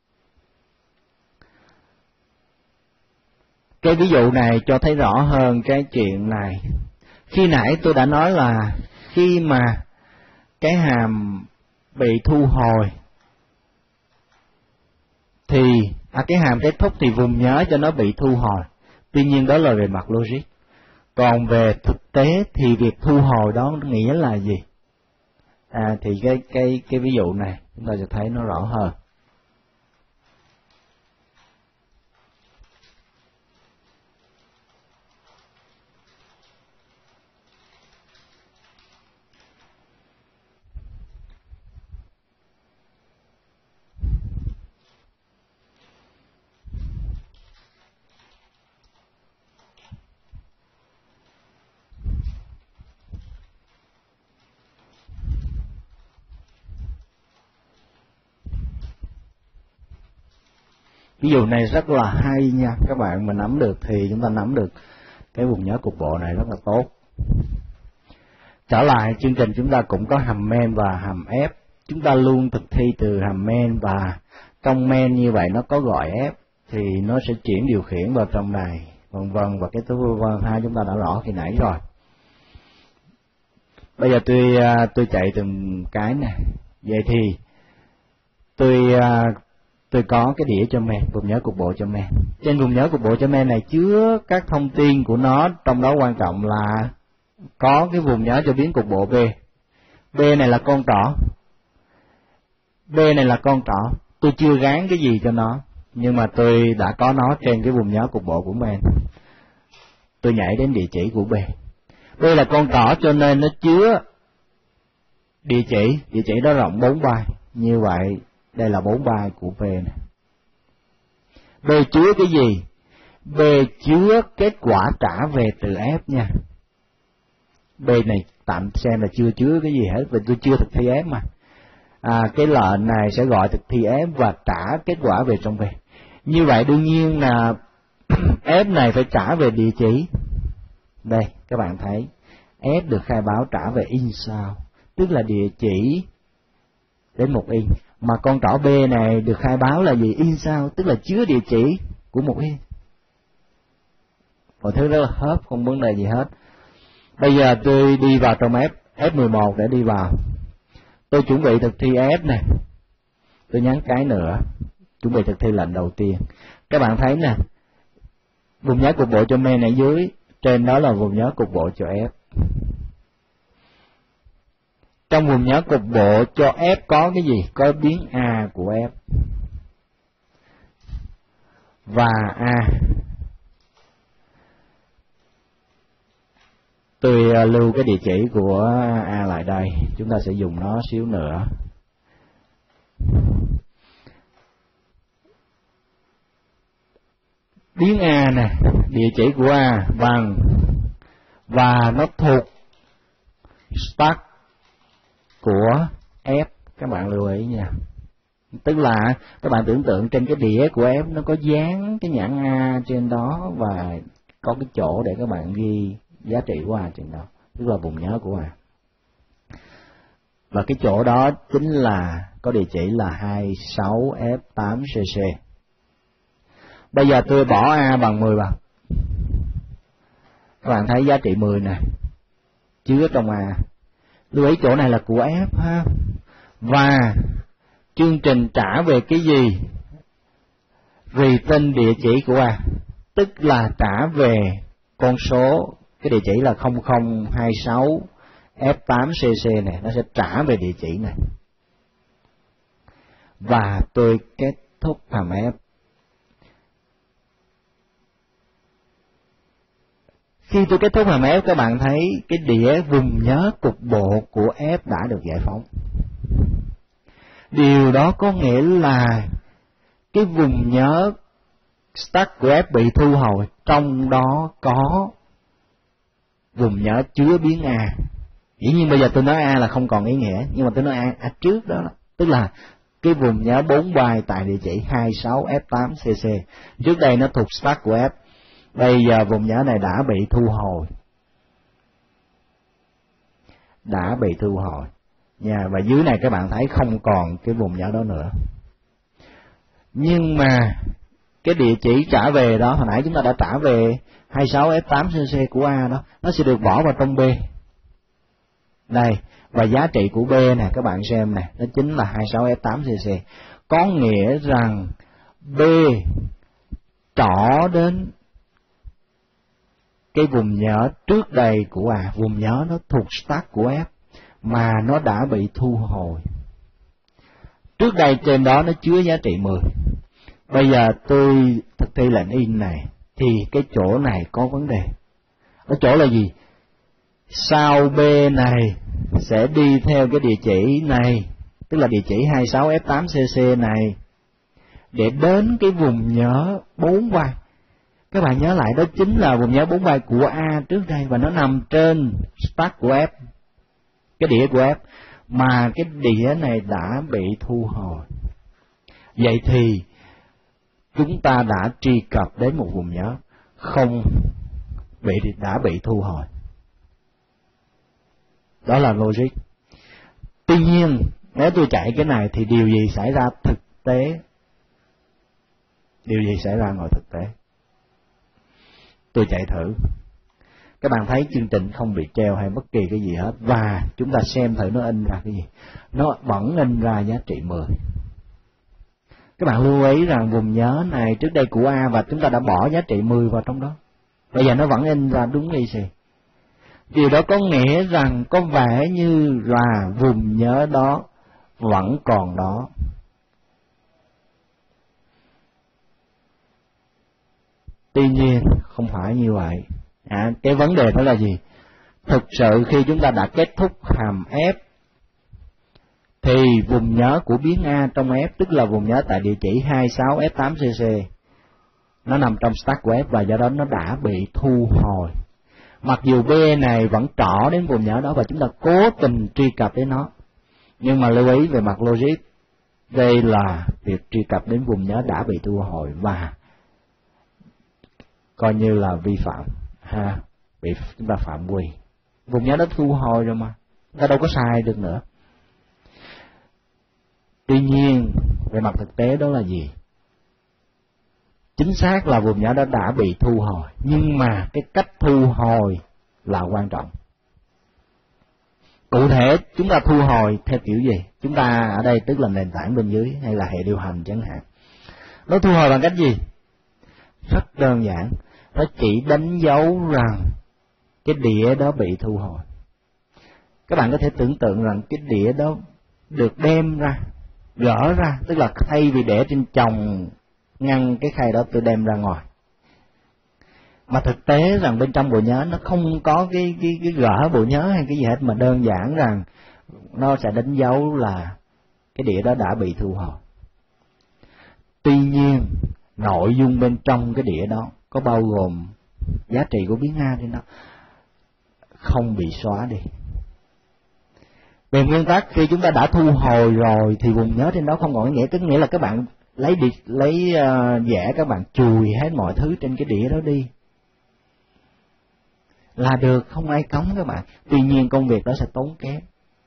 Cái ví dụ này cho thấy rõ hơn cái chuyện này. Khi nãy tôi đã nói là khi mà cái hàm bị thu hồi thì à, cái hàm kết thúc thì vùng nhớ cho nó bị thu hồi. Tuy nhiên đó là về mặt logic. Còn về thực tế thì việc thu hồi đó nghĩa là gì? À, thì cái cái cái ví dụ này chúng ta sẽ thấy nó rõ hơn. Ví dụ này rất là hay nha, các bạn mà nắm được thì chúng ta nắm được cái vùng nhớ cục bộ này rất là tốt. Trở lại chương trình, chúng ta cũng có hàm main và hàm ép. Chúng ta luôn thực thi từ hàm main, và trong main như vậy nó có gọi ép thì nó sẽ chuyển điều khiển vào trong này, vân vân, và cái thứ vân vân ha, chúng ta đã rõ khi nãy rồi. Bây giờ tôi tôi chạy từng cái này. Vậy thì tôi tôi có cái đĩa cho main, vùng nhớ cục bộ cho main. Trên vùng nhớ cục bộ cho main này chứa các thông tin của nó, trong đó quan trọng là có cái vùng nhớ cho biến cục bộ B. B này là con trỏ. B này là con trỏ. Tôi chưa gán cái gì cho nó, nhưng mà tôi đã có nó trên cái vùng nhớ cục bộ của main. Tôi nhảy đến địa chỉ của B. B là con trỏ cho nên nó chứa địa chỉ, địa chỉ đó rộng bốn byte. Như vậy đây là bốn byte của B này. B chứa cái gì? B chứa kết quả trả về từ F nha. B này tạm xem là chưa chứa cái gì hết, vì tôi chưa thực thi F mà. À, cái lệnh này sẽ gọi thực thi F và trả kết quả về trong B. Như vậy đương nhiên là F này phải trả về địa chỉ. Đây, các bạn thấy F được khai báo trả về in sao, tức là địa chỉ đến một in. Mà con trỏ B này được khai báo là gì? In sao, tức là chứa địa chỉ của một in. Mọi thứ rất là khớp, không vấn đề gì hết. Bây giờ tôi đi vào trong F, F mười một để đi vào. Tôi chuẩn bị thực thi F này. Tôi nhấn cái nữa, chuẩn bị thực thi lệnh đầu tiên. Các bạn thấy nè, vùng nhớ cục bộ cho main ở dưới, trên đó là vùng nhớ cục bộ cho F. Trong vùng nhớ cục bộ cho F có cái gì? Có biến A của F. Và A. Tôi lưu cái địa chỉ của A lại đây, chúng ta sẽ dùng nó xíu nữa. Biến A nè, địa chỉ của A bằng, và nó thuộc stack của F, các bạn lưu ý nha. Tức là các bạn tưởng tượng trên cái đĩa của F nó có dán cái nhãn A trên đó và có cái chỗ để các bạn ghi giá trị của A trên đó, tức là vùng nhớ của A. Và cái chỗ đó chính là có địa chỉ là hai mươi sáu F tám C C. Bây giờ tôi bỏ A bằng mười vào. Các bạn thấy giá trị mười này chứa trong A. Lưu ý chỗ này là của F ha. Và chương trình trả về cái gì? Return địa chỉ của A, tức là trả về con số, cái địa chỉ là không không hai sáu F tám C C này, nó sẽ trả về địa chỉ này. Và tôi kết thúc hàm F. Khi tôi kết thúc hàm F, các bạn thấy cái đĩa vùng nhớ cục bộ của F đã được giải phóng. Điều đó có nghĩa là cái vùng nhớ stack của F bị thu hồi, trong đó có vùng nhớ chứa biến A. Dĩ nhiên bây giờ tôi nói A là không còn ý nghĩa, nhưng mà tôi nói A, A trước đó, tức là cái vùng nhớ bốn byte tại địa chỉ hai mươi sáu F tám C C. Trước đây nó thuộc stack của F, bây giờ vùng nhớ này đã bị thu hồi. Đã bị thu hồi. Nha, và dưới này các bạn thấy không còn cái vùng nhớ đó nữa. Nhưng mà cái địa chỉ trả về đó, hồi nãy chúng ta đã trả về hai mươi sáu F tám C C của A đó, nó sẽ được bỏ vào trong B. Đây, và giá trị của B này các bạn xem này, nó chính là hai mươi sáu F tám C C. Có nghĩa rằng B trỏ đến cái vùng nhớ trước đây của A, vùng nhớ nó thuộc stack của F mà nó đã bị thu hồi. Trước đây trên đó nó chứa giá trị mười. Bây giờ tôi thực thi lệnh in này thì cái chỗ này có vấn đề. Ở chỗ là gì? Sao B này sẽ đi theo cái địa chỉ này, tức là địa chỉ hai mươi sáu F tám C C này, để đến cái vùng nhớ bốn byte. Các bạn nhớ lại, đó chính là vùng nhớ bốn byte của A trước đây, và nó nằm trên stack của F, cái đĩa của F, mà cái đĩa này đã bị thu hồi. Vậy thì chúng ta đã truy cập đến một vùng nhớ không bị đã bị thu hồi. Đó là logic. Tuy nhiên, nếu tôi chạy cái này thì điều gì xảy ra thực tế? Điều gì xảy ra ngoài thực tế? Tôi chạy thử. Các bạn thấy chương trình không bị treo hay bất kỳ cái gì hết, và chúng ta xem thử nó in ra cái gì. Nó vẫn in ra giá trị mười. Các bạn lưu ý rằng vùng nhớ này trước đây của A và chúng ta đã bỏ giá trị mười vào trong đó. Bây giờ nó vẫn in ra đúng y xì. Điều đó có nghĩa rằng có vẻ như là vùng nhớ đó vẫn còn đó. Tuy nhiên không phải như vậy. À, cái vấn đề đó là gì? Thực sự khi chúng ta đã kết thúc hàm F thì vùng nhớ của biến A trong F, tức là vùng nhớ tại địa chỉ hai mươi sáu F tám C C, nó nằm trong stack của F và do đó nó đã bị thu hồi. Mặc dù B này vẫn trỏ đến vùng nhớ đó và chúng ta cố tình truy cập đến nó, nhưng mà lưu ý về mặt logic, đây là việc truy cập đến vùng nhớ đã bị thu hồi và coi như là vi phạm ha, bị chúng ta phạm quy. Vùng nhớ đó thu hồi rồi mà, chúng ta đâu có xài được nữa. Tuy nhiên về mặt thực tế đó là gì? Chính xác là vùng nhớ đó đã bị thu hồi, nhưng mà cái cách thu hồi là quan trọng. Cụ thể chúng ta thu hồi theo kiểu gì? Chúng ta ở đây tức là nền tảng bên dưới hay là hệ điều hành chẳng hạn. Nó thu hồi bằng cách gì? Rất đơn giản, nó chỉ đánh dấu rằng cái đĩa đó bị thu hồi. Các bạn có thể tưởng tượng rằng cái đĩa đó được đem ra, gỡ ra, tức là thay vì để trên chồng ngăn cái khay đó, tôi đem ra ngoài. Mà thực tế rằng bên trong bộ nhớ nó không có cái cái cái gỡ bộ nhớ hay cái gì hết, mà đơn giản rằng nó sẽ đánh dấu là cái đĩa đó đã bị thu hồi. Tuy nhiên nội dung bên trong cái đĩa đó có bao gồm giá trị của biến A trên đó không bị xóa đi. Về nguyên tắc khi chúng ta đã thu hồi rồi thì vùng nhớ trên đó không còn ý nghĩa, tức nghĩa là các bạn lấy đi, lấy uh, vẽ các bạn chùi hết mọi thứ trên cái đĩa đó đi là được, không ai cấm các bạn. Tuy nhiên công việc đó sẽ tốn kém,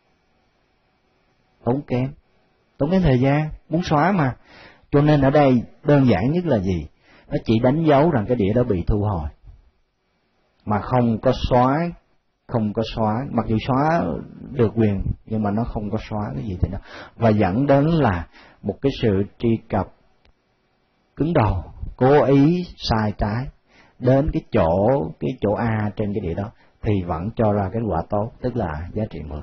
tốn kém, tốn kém thời gian, muốn xóa mà. Cho nên ở đây đơn giản nhất là gì? Nó chỉ đánh dấu rằng cái đĩa đó bị thu hồi, mà không có xóa, không có xóa, mặc dù xóa được quyền nhưng mà nó không có xóa cái gì thế đó, và dẫn đến là một cái sự truy cập cứng đầu, cố ý sai trái đến cái chỗ cái chỗ A trên cái đĩa đó thì vẫn cho ra kết quả tốt, tức là giá trị mười.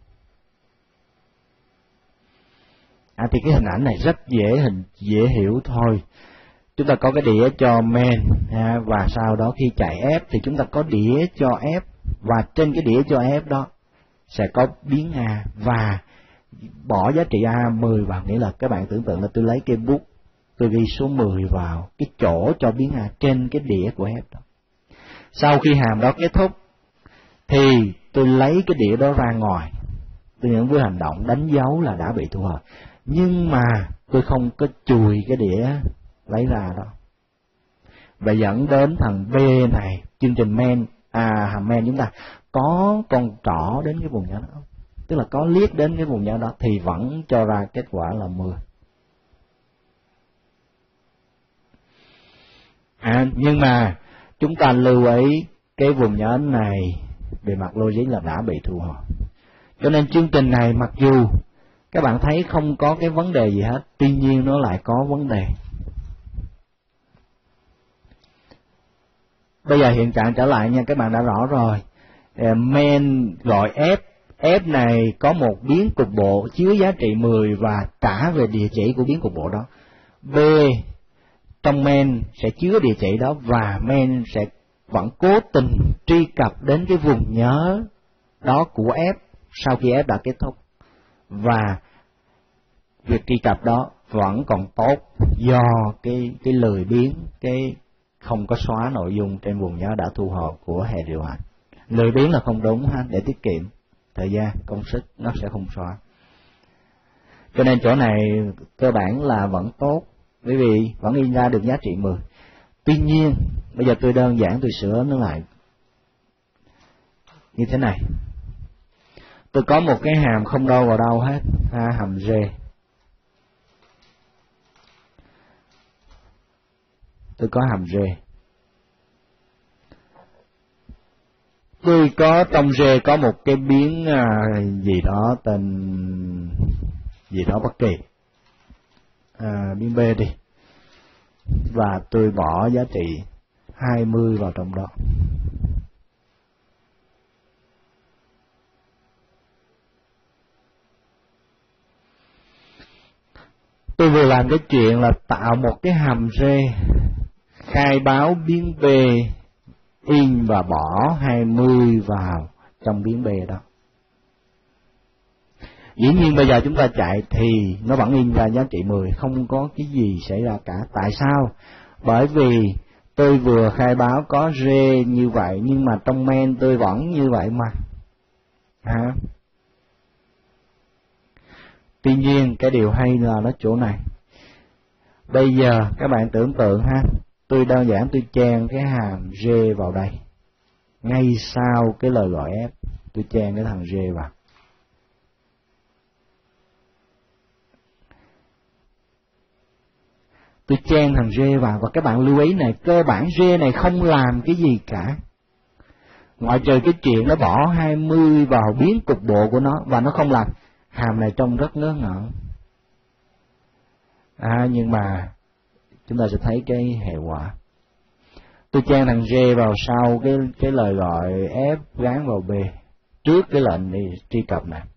À, thì cái hình ảnh này rất dễ hình dễ hiểu thôi. Chúng ta có cái đĩa cho main ha, và sau đó khi chạy F thì chúng ta có đĩa cho F, và trên cái đĩa cho F đó sẽ có biến A và bỏ giá trị A mười vào, nghĩa là các bạn tưởng tượng là tôi lấy cây bút, tôi ghi số mười vào cái chỗ cho biến A trên cái đĩa của F đó. Sau khi hàm đó kết thúc thì tôi lấy cái đĩa đó ra ngoài, tôi nhận với hành động đánh dấu là đã bị thu hồi, nhưng mà tôi không có chùi cái đĩa lấy ra đó, và dẫn đến thằng B này, chương trình main, à hàm main chúng ta có con trỏ đến cái vùng nhớ đó, tức là có liếc đến cái vùng nhớ đó thì vẫn cho ra kết quả là mười. À, nhưng mà chúng ta lưu ý cái vùng nhớ này về mặt logic là đã bị thu hồi. Cho nên chương trình này mặc dù các bạn thấy không có cái vấn đề gì hết, tuy nhiên nó lại có vấn đề. Bây giờ hiện trạng trở lại nha, các bạn đã rõ rồi. Main gọi F, F này có một biến cục bộ chứa giá trị mười và trả về địa chỉ của biến cục bộ đó. B trong main sẽ chứa địa chỉ đó và main sẽ vẫn cố tình truy cập đến cái vùng nhớ đó của F sau khi F đã kết thúc, và việc truy cập đó vẫn còn tốt do cái cái lười biếng, cái không có xóa nội dung trên vùng nhớ đã thu hồi của hệ điều hành. Lười biếng là không đúng ha, để tiết kiệm thời gian, công sức nó sẽ không xóa. Cho nên chỗ này cơ bản là vẫn tốt, bởi vì vẫn in ra được giá trị mười. Tuy nhiên, bây giờ tôi đơn giản tôi sửa nó lại như thế này. Tôi có một cái hàm không đâu vào đâu hết, ha, hàm G. Tôi có hàm G. Tôi có trong G có một cái biến à, gì đó tên gì đó bất kỳ, à, biến B đi, và tôi bỏ giá trị hai mươi vào trong đó. Tôi vừa làm cái chuyện là tạo một cái hàm G khai báo biến B, in và bỏ hai mươi vào trong biến B đó. Dĩ nhiên bây giờ chúng ta chạy thì nó vẫn in ra giá trị mười, không có cái gì xảy ra cả. Tại sao? Bởi vì tôi vừa khai báo có G như vậy, nhưng mà trong main tôi vẫn như vậy mà. Hả? Tuy nhiên cái điều hay là nó chỗ này. Bây giờ các bạn tưởng tượng ha, tôi đơn giản tôi chen cái hàm G vào đây, ngay sau cái lời gọi F, tôi chen cái thằng G vào. Tôi chen thằng G vào, và các bạn lưu ý này, cơ bản G này không làm cái gì cả, ngoại trừ cái chuyện nó bỏ hai mươi vào biến cục bộ của nó, và nó không làm. Hàm này trông rất ngớ ngẩn. À, nhưng mà chúng ta sẽ thấy cái hệ quả. Tôi chen thằng G vào sau cái cái lời gọi F gán vào B trước cái lệnh đi truy cập này,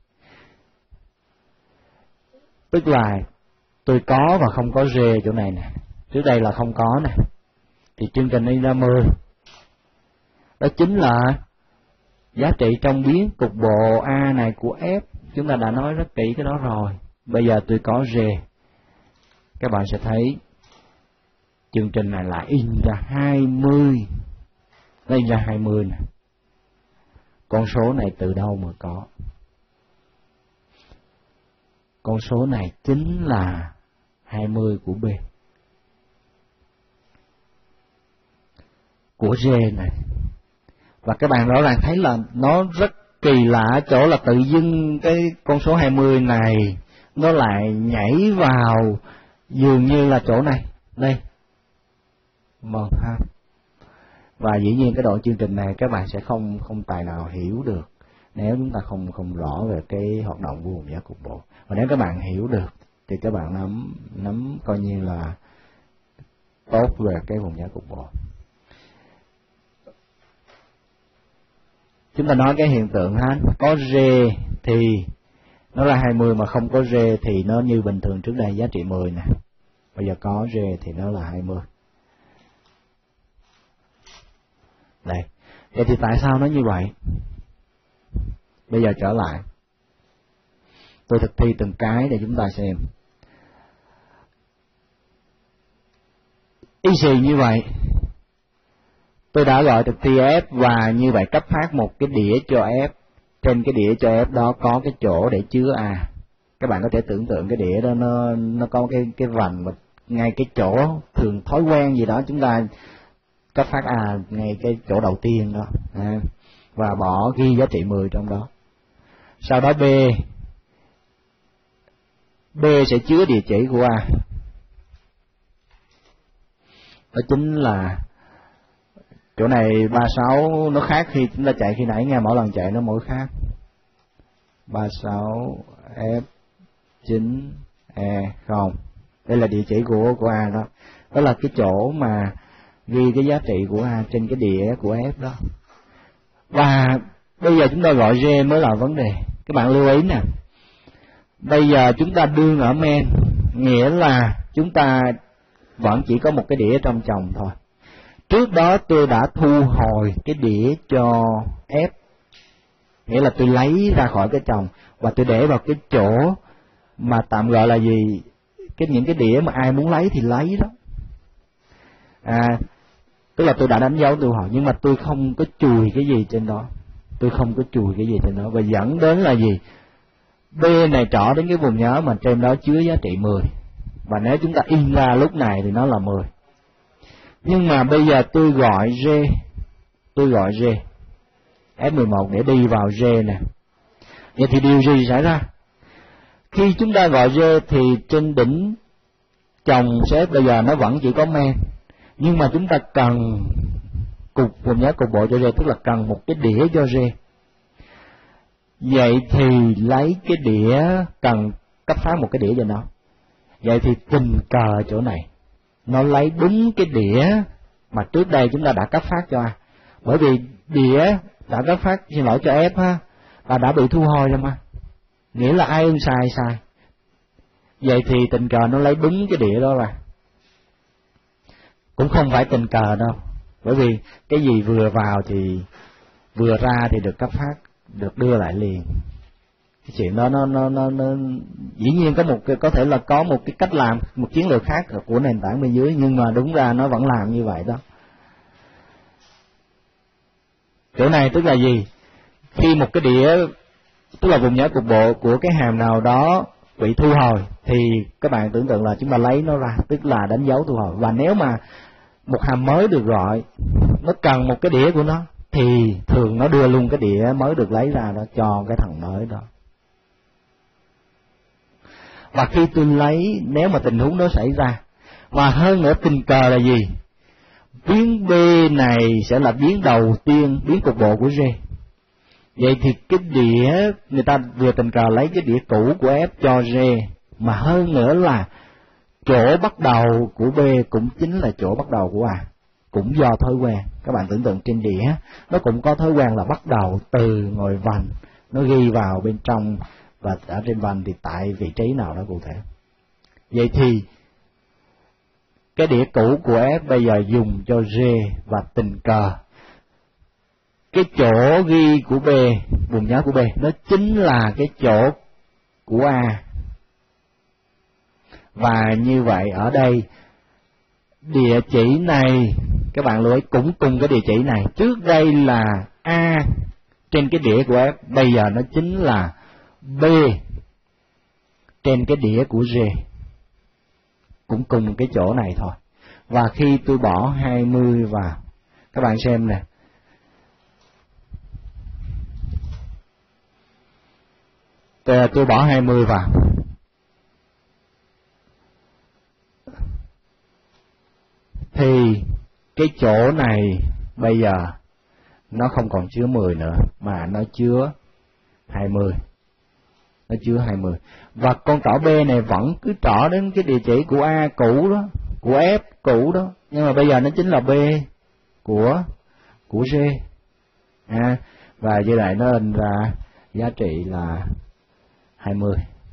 tức là tôi có và không có G chỗ này nè. Trước đây là không có nè, thì chương trình in ra mười. Đó chính là giá trị trong biến cục bộ A này của F. Chúng ta đã nói rất kỹ cái đó rồi. Bây giờ tôi có G, các bạn sẽ thấy chương trình này là in ra hai mươi. Nó in ra hai mươi nè. Con số này từ đâu mà có? con số này chính là hai mươi của B, của G này. Và các bạn rõ ràng thấy là nó rất kỳ lạ ở chỗ là tự dưng cái con số hai mươi này nó lại nhảy vào dường như là chỗ này, đây. Vâng ha. Và dĩ nhiên cái đoạn chương trình này các bạn sẽ không không tài nào hiểu được nếu chúng ta không không rõ về cái hoạt động của vùng giá cục bộ. Và nếu các bạn hiểu được thì các bạn nắm nắm coi như là tốt về cái vùng giá cục bộ. Chúng ta nói cái hiện tượng ha, có G thì nó là hai mươi, mà không có G thì nó như bình thường trước đây giá trị mười nè. Bây giờ có G thì nó là hai mươi. Đây. Vậy thì tại sao nó như vậy? Bây giờ trở lại. Tôi thực thi từng cái để chúng ta xem. Y xì như vậy. Tôi đã gọi thực thi F và như vậy cấp phát một cái đĩa cho F. Trên cái đĩa cho F đó có cái chỗ để chứa A. Các bạn có thể tưởng tượng cái đĩa đó nó nó có cái cái vành mà ngay cái chỗ thường thói quen gì đó chúng ta cấp phát A ngay cái chỗ đầu tiên đó. À, và bỏ ghi giá trị mười trong đó. Sau đó B B sẽ chứa địa chỉ của A. Đó chính là chỗ này ba mươi sáu, nó khác khi chúng ta chạy khi nãy nghe, mỗi lần chạy nó mỗi khác. ba mươi sáu F chín E không. Đây là địa chỉ của của A đó. Đó là cái chỗ mà ghi cái giá trị của A trên cái đĩa của F đó. Và bây giờ chúng ta gọi G mới là vấn đề. Các bạn lưu ý nè. Bây giờ chúng ta đương ở main, nghĩa là chúng ta vẫn chỉ có một cái đĩa trong chồng thôi. Trước đó tôi đã thu hồi cái đĩa cho F, nghĩa là tôi lấy ra khỏi cái chồng và tôi để vào cái chỗ mà tạm gọi là gì, cái những cái đĩa mà ai muốn lấy thì lấy đó. À, tức là tôi đã đánh dấu thu hồi, nhưng mà tôi không có chùi cái gì trên đó, tôi không có chùi cái gì trên đó, và dẫn đến là gì? B này trỏ đến cái vùng nhớ mà trên đó chứa giá trị mười, và nếu chúng ta in ra lúc này thì nó là mười. Nhưng mà bây giờ tôi gọi G, tôi gọi G F mười một để đi vào G nè. Vậy thì điều gì xảy ra? Khi chúng ta gọi G thì trên đỉnh chồng xếp bây giờ nó vẫn chỉ có main, nhưng mà chúng ta cần cục vùng nhớ cục bộ cho G, tức là cần một cái đĩa cho G. Vậy thì lấy cái đĩa, cần cấp phát một cái đĩa cho nó. Vậy thì tình cờ chỗ này nó lấy đúng cái đĩa mà trước đây chúng ta đã cấp phát cho A. Bởi vì đĩa đã cấp phát, xin lỗi, cho F ha, và đã bị thu hồi rồi mà, nghĩa là ai ưng xài xài. Vậy thì tình cờ nó lấy đúng cái đĩa đó ra. Cũng không phải tình cờ đâu, bởi vì cái gì vừa vào thì vừa ra thì được cấp phát, được đưa lại liền. Cái chuyện đó nó nó nó, nó dĩ nhiên có một cái, có thể là có một cái cách làm, một chiến lược khác của nền tảng bên dưới, nhưng mà đúng ra nó vẫn làm như vậy đó. Chỗ này tức là gì? Khi một cái đĩa, tức là vùng nhớ cục bộ của cái hàm nào đó bị thu hồi thì các bạn tưởng tượng là chúng ta lấy nó ra, tức là đánh dấu thu hồi. Và nếu mà một hàm mới được gọi, nó cần một cái đĩa của nó thì thường nó đưa luôn cái đĩa mới được lấy ra đó cho cái thằng mới đó. Và khi tôi lấy, nếu mà tình huống đó xảy ra, và hơn nữa tình cờ là gì? Biến B này sẽ là biến đầu tiên, biến cục bộ của G. Vậy thì cái đĩa, người ta vừa tình cờ lấy cái đĩa cũ của F cho G, mà hơn nữa là chỗ bắt đầu của B cũng chính là chỗ bắt đầu của A. Cũng do thói quen, các bạn tưởng tượng trên đĩa, nó cũng có thói quen là bắt đầu từ ngồi vành, nó ghi vào bên trong, và ở trên vành thì tại vị trí nào đó cụ thể. Vậy thì cái đĩa cũ của F bây giờ dùng cho G, và tình cờ cái chỗ ghi của B, vùng nhớ của B, nó chính là cái chỗ của A. Và như vậy ở đây địa chỉ này, các bạn lưu ý, cũng cùng cái địa chỉ này. Trước đây là A trên cái đĩa của F, bây giờ nó chính là B trên cái đĩa của G, cũng cùng cái chỗ này thôi. Và khi tôi bỏ hai mươi vào, các bạn xem nè, tôi, tôi bỏ hai mươi vào, thì cái chỗ này bây giờ nó không còn chứa mười nữa, mà nó chứa hai mươi. Nó chứa hai mươi. Và con trỏ B này vẫn cứ trỏ đến cái địa chỉ của A cũ đó, của F cũ đó, nhưng mà bây giờ nó chính là B của của G. À, và như vậy nó in ra giá trị là hai mươi.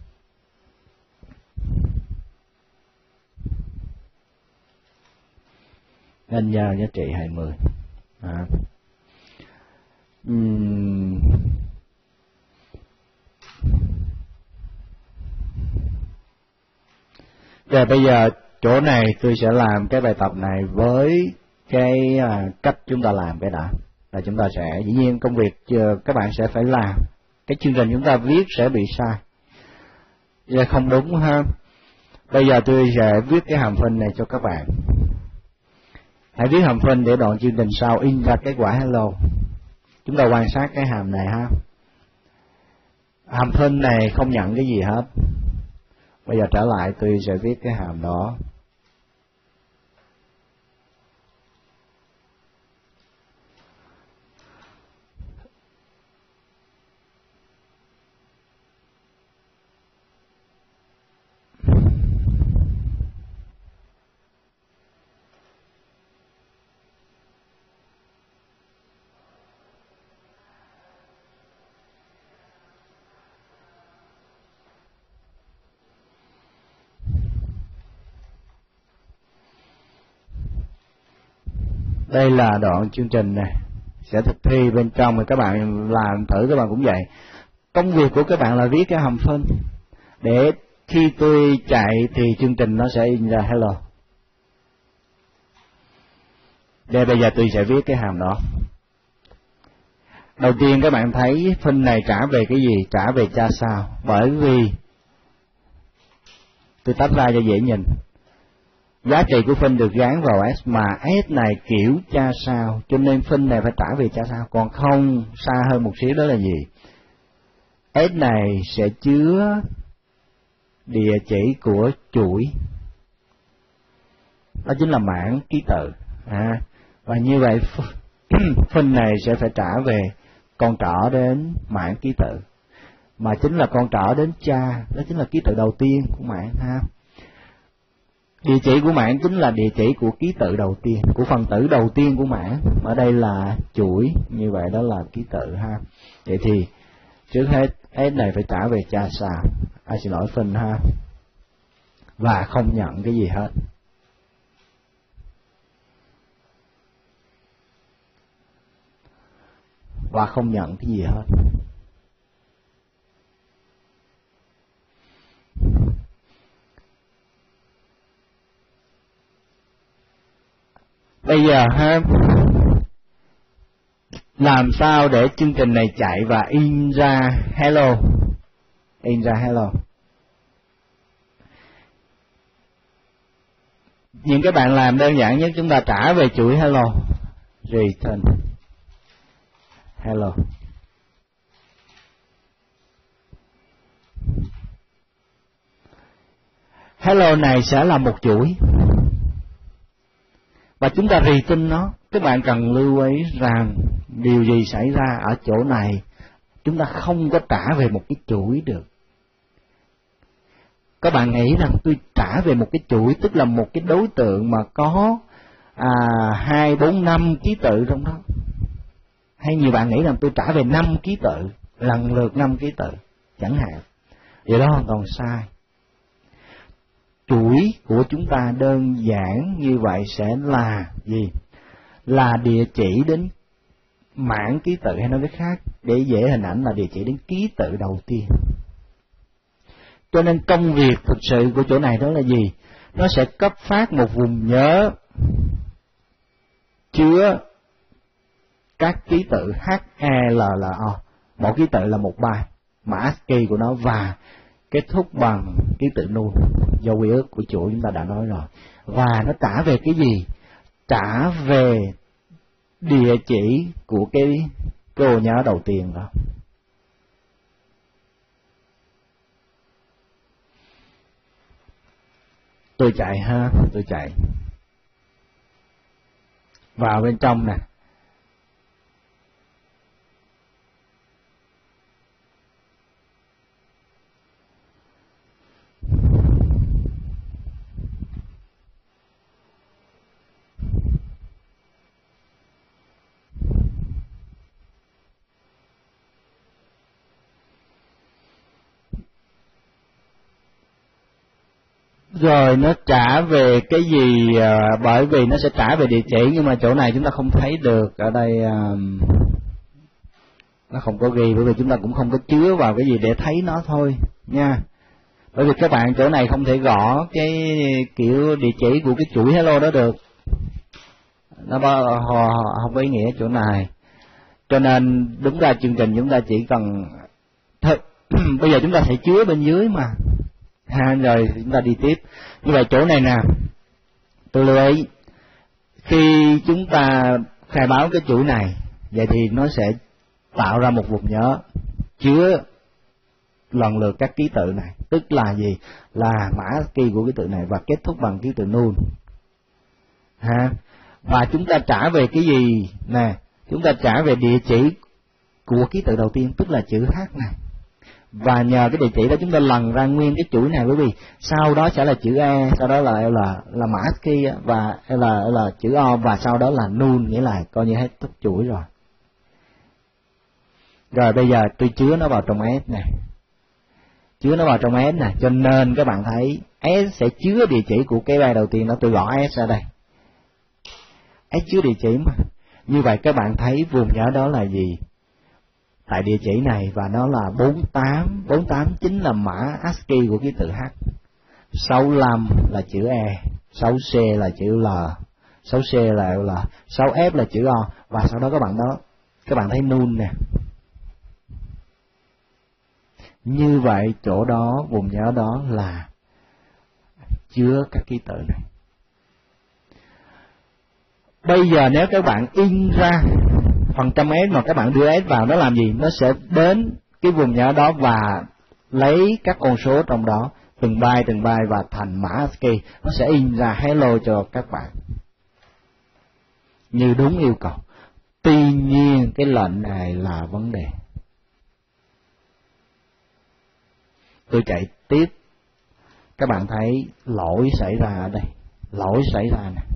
In ra giá trị hai mươi. À. Uhm. Rồi bây giờ chỗ này tôi sẽ làm cái bài tập này với cái à, cách chúng ta làm cái đã. Là chúng ta sẽ, dĩ nhiên công việc các bạn sẽ phải làm, cái chương trình chúng ta viết sẽ bị sai. Vậy không đúng ha. Bây giờ tôi sẽ viết cái hàm phân này cho các bạn. Hãy viết hàm phân để đoạn chương trình sau in ra kết quả hello. Chúng ta quan sát cái hàm này ha. Hàm phân này không nhận cái gì hết. Bây giờ trở lại tôi sẽ viết cái hàm đó. Đây là đoạn chương trình này, sẽ thực thi bên trong, rồi các bạn làm thử, các bạn cũng vậy. Công việc của các bạn là viết cái hàm phân, để khi tôi chạy thì chương trình nó sẽ in ra hello. Đây bây giờ tôi sẽ viết cái hàm đó. Đầu tiên các bạn thấy phân này trả về cái gì? Trả về cha sao. Bởi vì tôi tách ra cho dễ nhìn. Giá trị của phân được gán vào S, mà S này kiểu cha sao, cho nên phân này phải trả về cha sao. Còn không, xa hơn một xíu đó là gì? S này sẽ chứa địa chỉ của chuỗi, đó chính là mảng ký tự. À, và như vậy phân này sẽ phải trả về con trỏ đến mảng ký tự, mà chính là con trỏ đến cha, đó chính là ký tự đầu tiên của mảng ha. Địa chỉ của mảng chính là địa chỉ của ký tự đầu tiên, của phần tử đầu tiên của mảng. Ở đây là chuỗi, như vậy đó là ký tự ha. Vậy thì trước hết S này phải trả về cha sao, à, xin lỗi phân ha, và không nhận cái gì hết. Và không nhận cái gì hết. Bây giờ ha, làm sao để chương trình này chạy và in ra hello, in ra hello. Những các bạn làm đơn giản nhất, chúng ta trả về chuỗi hello, return hello. Hello này sẽ là một chuỗi, và chúng ta return nó. Các bạn cần lưu ý rằng điều gì xảy ra ở chỗ này, chúng ta không có trả về một cái chuỗi được. Các bạn nghĩ rằng tôi trả về một cái chuỗi, tức là một cái đối tượng mà có à, hai, bốn, năm ký tự trong đó. Hay nhiều bạn nghĩ rằng tôi trả về năm ký tự, lần lượt năm ký tự, chẳng hạn. Vậy đó hoàn toàn sai. Chuỗi của chúng ta đơn giản như vậy sẽ là gì? Là địa chỉ đến mảng ký tự, hay nói cách khác, để dễ hình ảnh là địa chỉ đến ký tự đầu tiên. Cho nên công việc thực sự của chỗ này đó là gì? Nó sẽ cấp phát một vùng nhớ chứa các ký tự H, E, L, L, O. Mỗi ký tự là một byte, mã ASCII của nó, và kết thúc bằng ký tự null do quy ước của chuỗi chúng ta đã nói rồi. Và nó trả về cái gì? Trả về địa chỉ của cái cái ô nhớ đầu tiên đó. Tôi chạy ha, tôi chạy vào bên trong nè. Rồi nó trả về cái gì? À, bởi vì nó sẽ trả về địa chỉ, nhưng mà chỗ này chúng ta không thấy được. Ở đây à, nó không có ghi, bởi vì chúng ta cũng không có chứa vào cái gì để thấy nó thôi nha. Bởi vì các bạn chỗ này không thể gõ cái kiểu địa chỉ của cái chuỗi hello đó được, nó không có ý nghĩa chỗ này. Cho nên đúng ra chương trình chúng ta chỉ cần thôi, bây giờ chúng ta sẽ chứa bên dưới mà ha, rồi chúng ta đi tiếp. Như vậy chỗ này nè, tôi lưu ý khi chúng ta khai báo cái chuỗi này, vậy thì nó sẽ tạo ra một vùng nhớ chứa lần lượt các ký tự này, tức là gì? Là mã ASCII của ký tự này và kết thúc bằng ký tự null ha. Và chúng ta trả về cái gì nè? Chúng ta trả về địa chỉ của ký tự đầu tiên, tức là chữ H này. Và nhờ cái địa chỉ đó chúng ta lần ra nguyên cái chuỗi này, bởi vì sau đó sẽ là chữ E, sau đó là là là mã ASCII và là là chữ O, và sau đó là null, nghĩa là coi như hết tất chuỗi rồi. Rồi bây giờ tôi chứa nó vào trong S này, chứa nó vào trong S này, cho nên các bạn thấy S sẽ chứa địa chỉ của cái bài đầu tiên đó. Tôi gõ S ra đây, S chứa địa chỉ mà. Như vậy các bạn thấy vùng nhớ đó là gì? Tại địa chỉ này, và nó là bốn tám, bốn tám chính là mã ASCII của ký tự H, sáu mươi lăm là chữ E, sáu C là chữ L, sáu C là L, sáu F là chữ O, và sau đó các bạn đó, các bạn thấy null nè. Như vậy chỗ đó, vùng nhớ đó là chứa các ký tự này. Bây giờ nếu các bạn in ra phần trăm S mà các bạn đưa S vào, nó làm gì? Nó sẽ đến cái vùng nhớ đó và lấy các con số trong đó, từng byte từng byte và thành mã ASCII. Nó sẽ in ra hello cho các bạn như đúng yêu cầu. Tuy nhiên cái lệnh này là vấn đề. Tôi chạy tiếp, các bạn thấy lỗi xảy ra ở đây, lỗi xảy ra nè.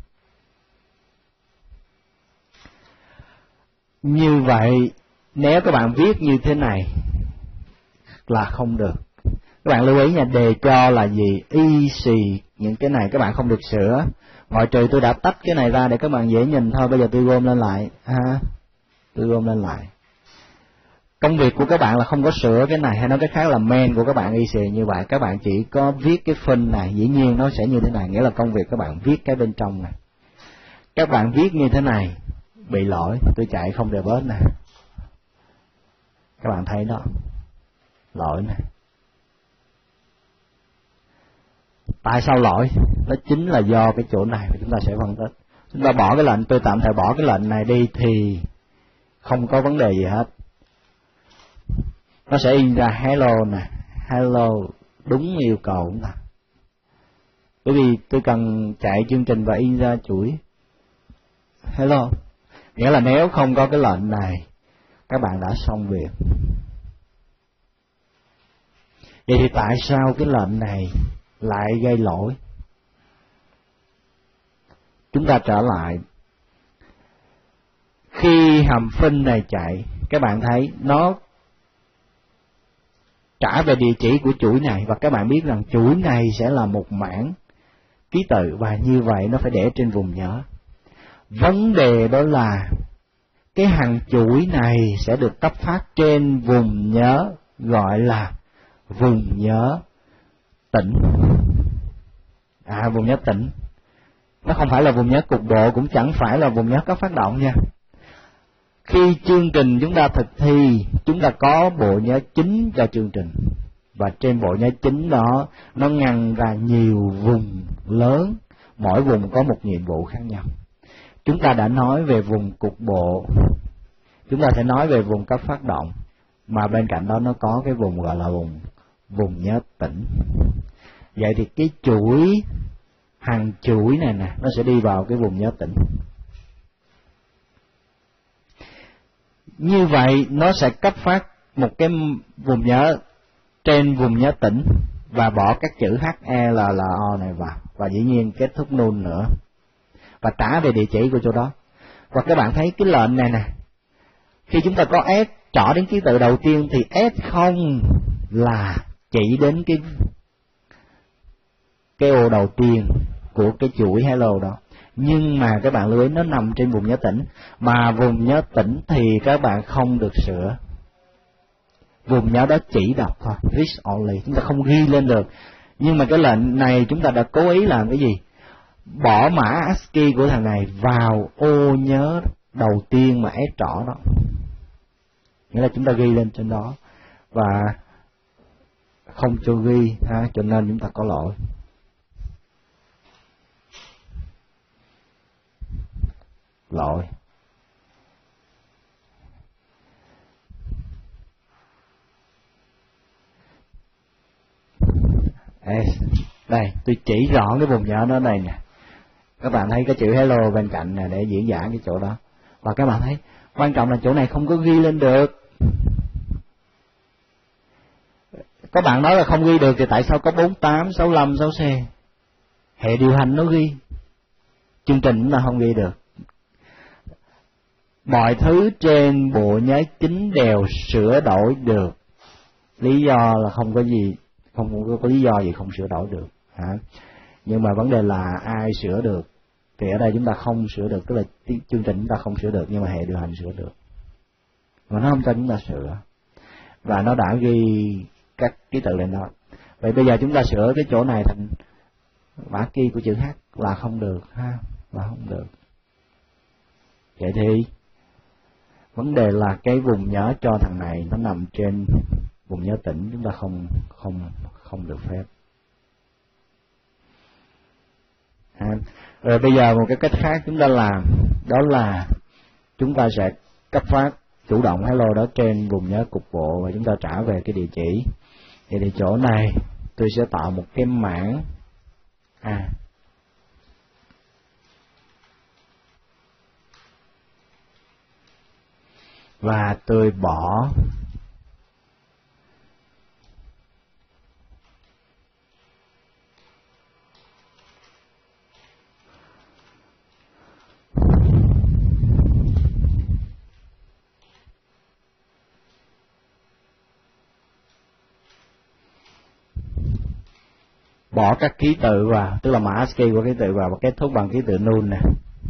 Như vậy nếu các bạn viết như thế này là không được. Các bạn lưu ý nha, đề cho là gì? Y xì, những cái này các bạn không được sửa, ngoại trừ tôi đã tách cái này ra để các bạn dễ nhìn thôi. Bây giờ tôi gom lên lại ha, tôi gom lên lại. Công việc của các bạn là không có sửa cái này, hay nói cái khác là main của các bạn y xì như vậy. Các bạn chỉ có viết cái phên này, dĩ nhiên nó sẽ như thế này, nghĩa là công việc các bạn viết cái bên trong này. Các bạn viết như thế này bị lỗi, tôi chạy không đều bớt nè, các bạn thấy đó, lỗi nè. Tại sao lỗi? Nó chính là do cái chỗ này, chúng ta sẽ phân tích. Chúng ta bỏ cái lệnh, tôi tạm thời bỏ cái lệnh này đi thì không có vấn đề gì hết. Nó sẽ in ra hello nè, hello đúng yêu cầu chúng ta. Bởi vì tôi cần chạy chương trình và in ra chuỗi hello. Nghĩa là nếu không có cái lệnh này, các bạn đã xong việc. Vậy thì tại sao cái lệnh này lại gây lỗi? Chúng ta trở lại. Khi hàm phên này chạy, các bạn thấy nó trả về địa chỉ của chuỗi này, và các bạn biết rằng chuỗi này sẽ là một mảng ký tự, và như vậy nó phải để trên vùng nhớ. Vấn đề đó là cái hàng chuỗi này sẽ được cấp phát trên vùng nhớ gọi là vùng nhớ tĩnh. À, vùng nhớ tĩnh. Nó không phải là vùng nhớ cục bộ, cũng chẳng phải là vùng nhớ cấp phát động nha. Khi chương trình chúng ta thực thi, chúng ta có bộ nhớ chính cho chương trình. và trên bộ nhớ chính đó nó ngăn ra nhiều vùng lớn, mỗi vùng có một nhiệm vụ khác nhau. Chúng ta đã nói về vùng cục bộ, chúng ta sẽ nói về vùng cấp phát động, mà bên cạnh đó nó có cái vùng gọi là vùng vùng nhớ tĩnh. Vậy thì cái chuỗi, hàng chuỗi này nè, nó sẽ đi vào cái vùng nhớ tĩnh. Như vậy nó sẽ cấp phát một cái vùng nhớ trên vùng nhớ tĩnh và bỏ các chữ H, E, L, L, O này vào, và dĩ nhiên kết thúc nun nữa, và trả về địa chỉ của chỗ đó. Và các bạn thấy cái lệnh này nè, khi chúng ta có S trỏ đến ký tự đầu tiên thì S không là chỉ đến cái cái ô đầu tiên của cái chuỗi hello đó, nhưng mà các bạn lưu ý nó nằm trên vùng nhớ tĩnh, mà vùng nhớ tĩnh thì các bạn không được sửa. Vùng nhớ đó chỉ đọc thôi, read only, chúng ta không ghi lên được. Nhưng mà cái lệnh này chúng ta đã cố ý làm cái gì? Bỏ mã a ét ci của thằng này vào ô nhớ đầu tiên mà S trỏ đó, nghĩa là chúng ta ghi lên trên đó và không cho ghi ha, cho nên chúng ta có lỗi. Lỗi Ê, đây tôi chỉ rõ cái vùng nhớ nó đây nè, các bạn thấy cái chữ hello bên cạnh nè để diễn giải cái chỗ đó, và các bạn thấy quan trọng là chỗ này không có ghi lên được. Các bạn nói là không ghi được thì tại sao có bốn tám, sáu lăm, sáu C? Hệ điều hành nó ghi, chương trình chúng ta không ghi được. Mọi thứ trên bộ nhớ chính đều sửa đổi được, lý do là không có gì, không có lý do gì không sửa đổi được hả? Nhưng mà vấn đề là ai sửa được, thì ở đây chúng ta không sửa được, tức là chương trình chúng ta không sửa được, nhưng mà hệ điều hành sửa được, mà nó không cho chúng ta sửa, và nó đã ghi các ký tự lên đó. Vậy bây giờ chúng ta sửa cái chỗ này thành mã key của chữ H là không được ha, là không được. Vậy thì vấn đề là cái vùng nhớ cho thằng này nó nằm trên vùng nhớ tĩnh, chúng ta không không không được phép. À, rồi bây giờ một cái cách khác chúng ta làm, đó là chúng ta sẽ cấp phát chủ động hello đó trên vùng nhớ cục bộ, và chúng ta trả về cái địa chỉ. Thì thì chỗ này tôi sẽ tạo một cái mảng à và tôi bỏ bỏ các ký tự vào, tức là mã a ét ci của ký tự vào và kết thúc bằng ký tự null nè,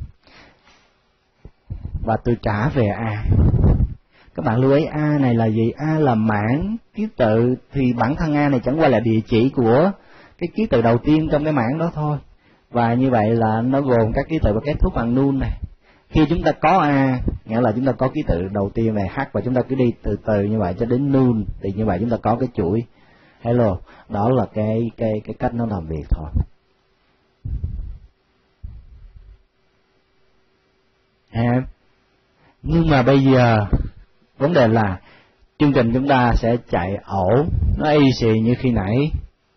và tôi trả về A. Các bạn lưu ý A này là gì? A là mảng ký tự, thì bản thân A này chẳng qua là địa chỉ của cái ký tự đầu tiên trong cái mảng đó thôi, và như vậy là nó gồm các ký tự và kết thúc bằng null này. Khi chúng ta có A, nghĩa là chúng ta có ký tự đầu tiên này H, và chúng ta cứ đi từ từ như vậy cho đến null, thì như vậy chúng ta có cái chuỗi hello. Đó là cái cái cái cách nó làm việc thôi. À, nhưng mà bây giờ vấn đề là chương trình chúng ta sẽ chạy ổ, nó y xì như khi nãy.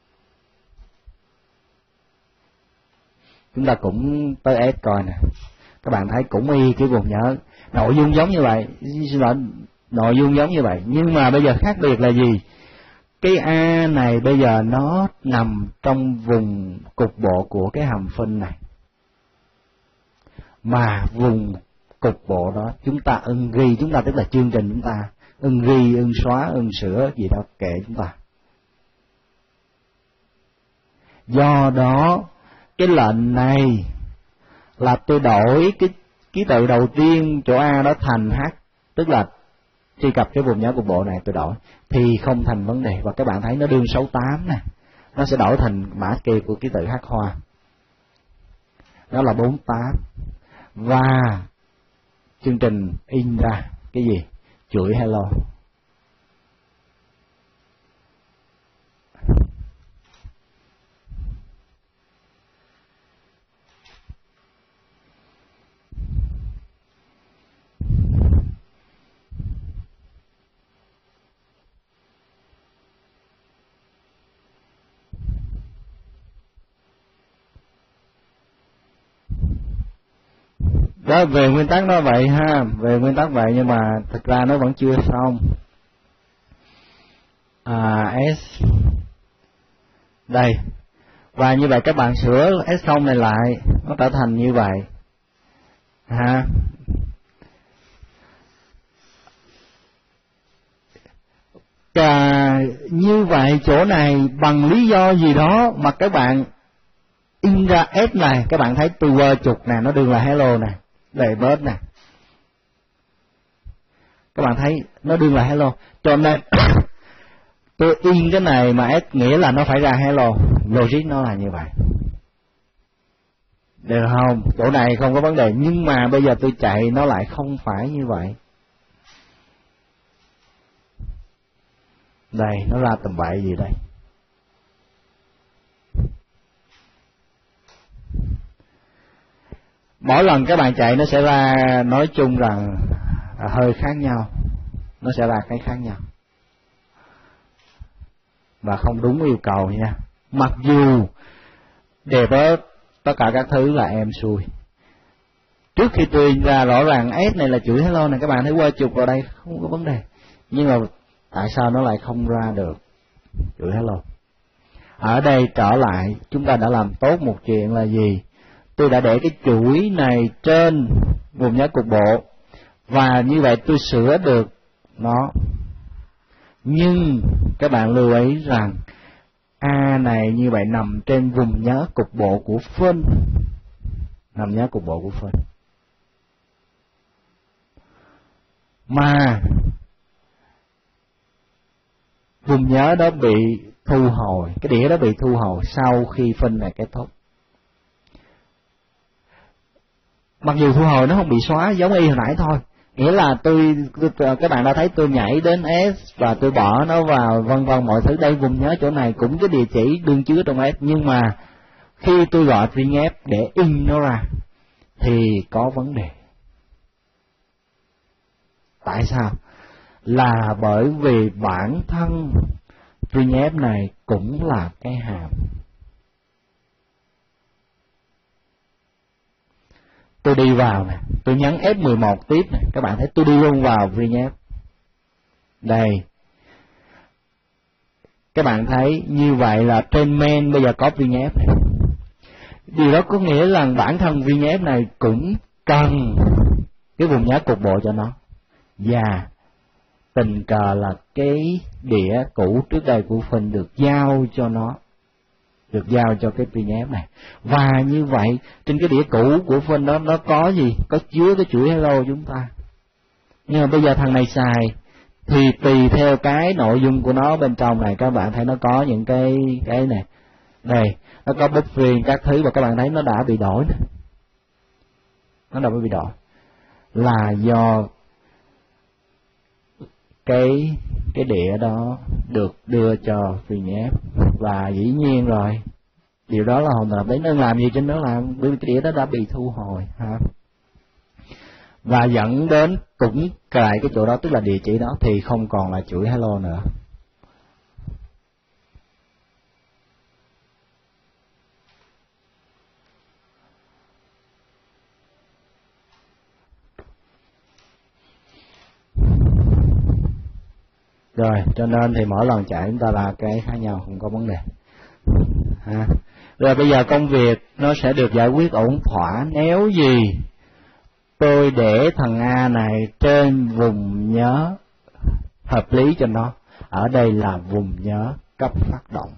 Chúng ta cũng tới S coi nè, các bạn thấy cũng y cái vùng nhớ, nội dung giống như vậy, nội dung giống như vậy, nhưng mà bây giờ khác biệt là gì? Cái A này bây giờ nó nằm trong vùng cục bộ của cái hàm phân này, mà vùng cục bộ đó chúng ta ưng ghi, chúng ta tức là chương trình chúng ta ưng ghi, ưng xóa, ưng sửa gì đó kệ chúng ta. Do đó cái lệnh này là tôi đổi cái ký tự đầu tiên chỗ A đó thành H, tức là truy cập cái vùng nhớ cục bộ này tôi đổi thì không thành vấn đề. Và các bạn thấy nó đương sáu tám nè, nó sẽ đổi thành mã key của ký tự H hoa, đó là bốn tám, và chương trình in ra cái gì? Chuỗi hello. Đó, về nguyên tắc nó vậy ha, về nguyên tắc vậy, nhưng mà thực ra nó vẫn chưa xong. À, S đây, và như vậy các bạn sửa S không này lại, nó trở thành như vậy ha. À, như vậy chỗ này bằng lý do gì đó mà các bạn in ra S này, các bạn thấy tôi quơ trục nè, nó đương là hello nè, đây bớt nè, các bạn thấy nó đương là hello, cho nên tôi in cái này mà S nghĩa là nó phải ra hello, logic nó là như vậy, được không? Chỗ này không có vấn đề, nhưng mà bây giờ tôi chạy nó lại không phải như vậy. Đây, nó ra tầm bậy gì đây? Mỗi lần các bạn chạy nó sẽ ra, nói chung rằng hơi khác nhau, nó sẽ ra cái khác nhau và không đúng yêu cầu nha. Mặc dù debug tất cả các thứ là em xui. Trước khi tôi ra rõ ràng S này là chữ hello này, các bạn thấy qua chụp vào đây không có vấn đề, nhưng mà tại sao nó lại không ra được chữ hello? Ở đây trở lại chúng ta đã làm tốt một chuyện là gì? Tôi đã để cái chuỗi này trên vùng nhớ cục bộ, và như vậy tôi sửa được nó. Nhưng các bạn lưu ý rằng A này như vậy nằm trên vùng nhớ cục bộ của phân, nằm nhớ cục bộ của phân. Mà vùng nhớ đó bị thu hồi, cái đĩa đó bị thu hồi sau khi phân này kết thúc. Mặc dù thu hồi nó không bị xóa giống y hồi nãy thôi, nghĩa là tôi, tôi các bạn đã thấy tôi nhảy đến S và tôi bỏ nó vào vân vân mọi thứ. Đây vùng nhớ chỗ này cũng cái địa chỉ đương chứa trong S, nhưng mà khi tôi gọi printf để in nó ra thì có vấn đề. Tại sao? Là bởi vì bản thân printf này cũng là cái hàm. Tôi đi vào nè, tôi nhấn F mười một tiếp nè, các bạn thấy tôi đi luôn vào printf. Đây, các bạn thấy như vậy là trên main bây giờ có printf này. Điều đó có nghĩa là bản thân printf này cũng cần cái vùng nhớ cục bộ cho nó. Và tình cờ là cái đĩa cũ trước đây của Phình được giao cho nó, được giao cho cái printf này. Và như vậy trên cái đĩa cũ của Phình đó nó có gì? Có chứa cái chuỗi hello chúng ta. Nhưng mà bây giờ thằng này xài thì tùy theo cái nội dung của nó bên trong này, các bạn thấy nó có những cái cái này. Đây, nó có buffering các thứ, và các bạn thấy nó đã bị đổi nè. Nó đã bị đổi. Là do cái cái đĩa đó được đưa cho printf, và dĩ nhiên rồi điều đó là hoàn toàn đấy, nó làm gì trên nó làm, bởi vì cái đĩa đó đã bị thu hồi ha. Và dẫn đến cũng cài cái chỗ đó, tức là địa chỉ đó thì không còn là chuỗi hello nữa. Rồi, cho nên thì mỗi lần chạy chúng ta là cái khác nhau, không có vấn đề. Ha. Rồi bây giờ công việc nó sẽ được giải quyết ổn thỏa nếu gì tôi để thằng A này trên vùng nhớ hợp lý cho nó. Ở đây là vùng nhớ cấp phát động.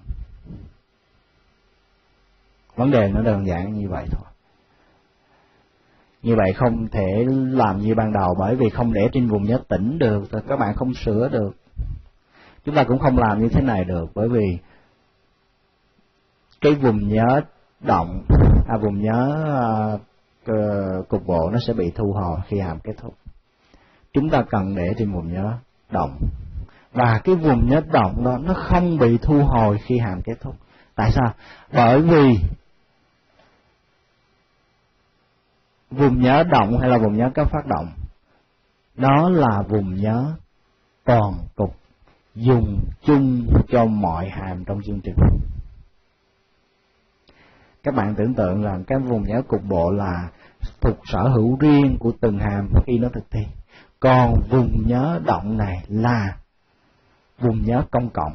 Vấn đề nó đơn giản như vậy thôi. Như vậy không thể làm như ban đầu, bởi vì không để trên vùng nhớ tĩnh được thì các bạn không sửa được. Chúng ta cũng không làm như thế này được, bởi vì cái vùng nhớ động, à, vùng nhớ uh, cục bộ nó sẽ bị thu hồi khi hàm kết thúc. Chúng ta cần để trên vùng nhớ động, và cái vùng nhớ động đó nó không bị thu hồi khi hàm kết thúc. Tại sao? Bởi vì vùng nhớ động hay là vùng nhớ cấp phát động, đó là vùng nhớ toàn cục dùng chung cho mọi hàm trong chương trình. Các bạn tưởng tượng rằng cái vùng nhớ cục bộ là thuộc sở hữu riêng của từng hàm khi nó thực thi. Còn vùng nhớ động này là vùng nhớ công cộng.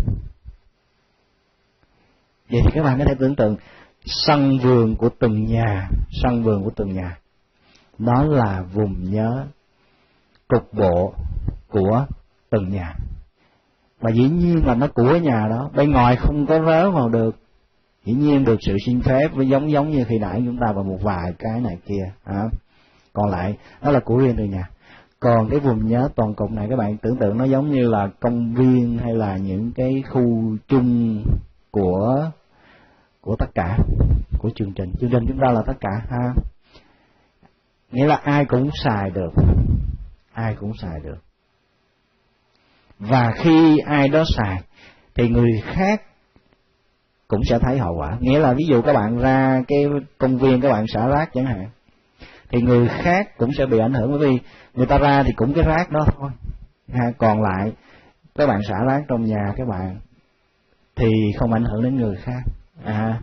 Vậy thì các bạn có thể tưởng tượng sân vườn của từng nhà, sân vườn của từng nhà, nó là vùng nhớ cục bộ của từng nhà. Và dĩ nhiên là nó của nhà đó, bên ngoài không có rớ vào được. Dĩ nhiên được sự xin phép, với giống giống như khi nãy chúng ta vào một vài cái này kia. À, còn lại nó là của riêng từng nhà. Còn cái vùng nhớ toàn cục này, các bạn tưởng tượng nó giống như là công viên hay là những cái khu chung của của tất cả, của chương trình. Chương trình chúng ta là tất cả ha. Nghĩa là ai cũng xài được, ai cũng xài được. Và khi ai đó xài thì người khác cũng sẽ thấy hậu quả. Nghĩa là ví dụ các bạn ra cái công viên các bạn xả rác chẳng hạn, thì người khác cũng sẽ bị ảnh hưởng, bởi vì người ta ra thì cũng cái rác đó thôi. Ha, còn lại các bạn xả rác trong nhà các bạn thì không ảnh hưởng đến người khác. À,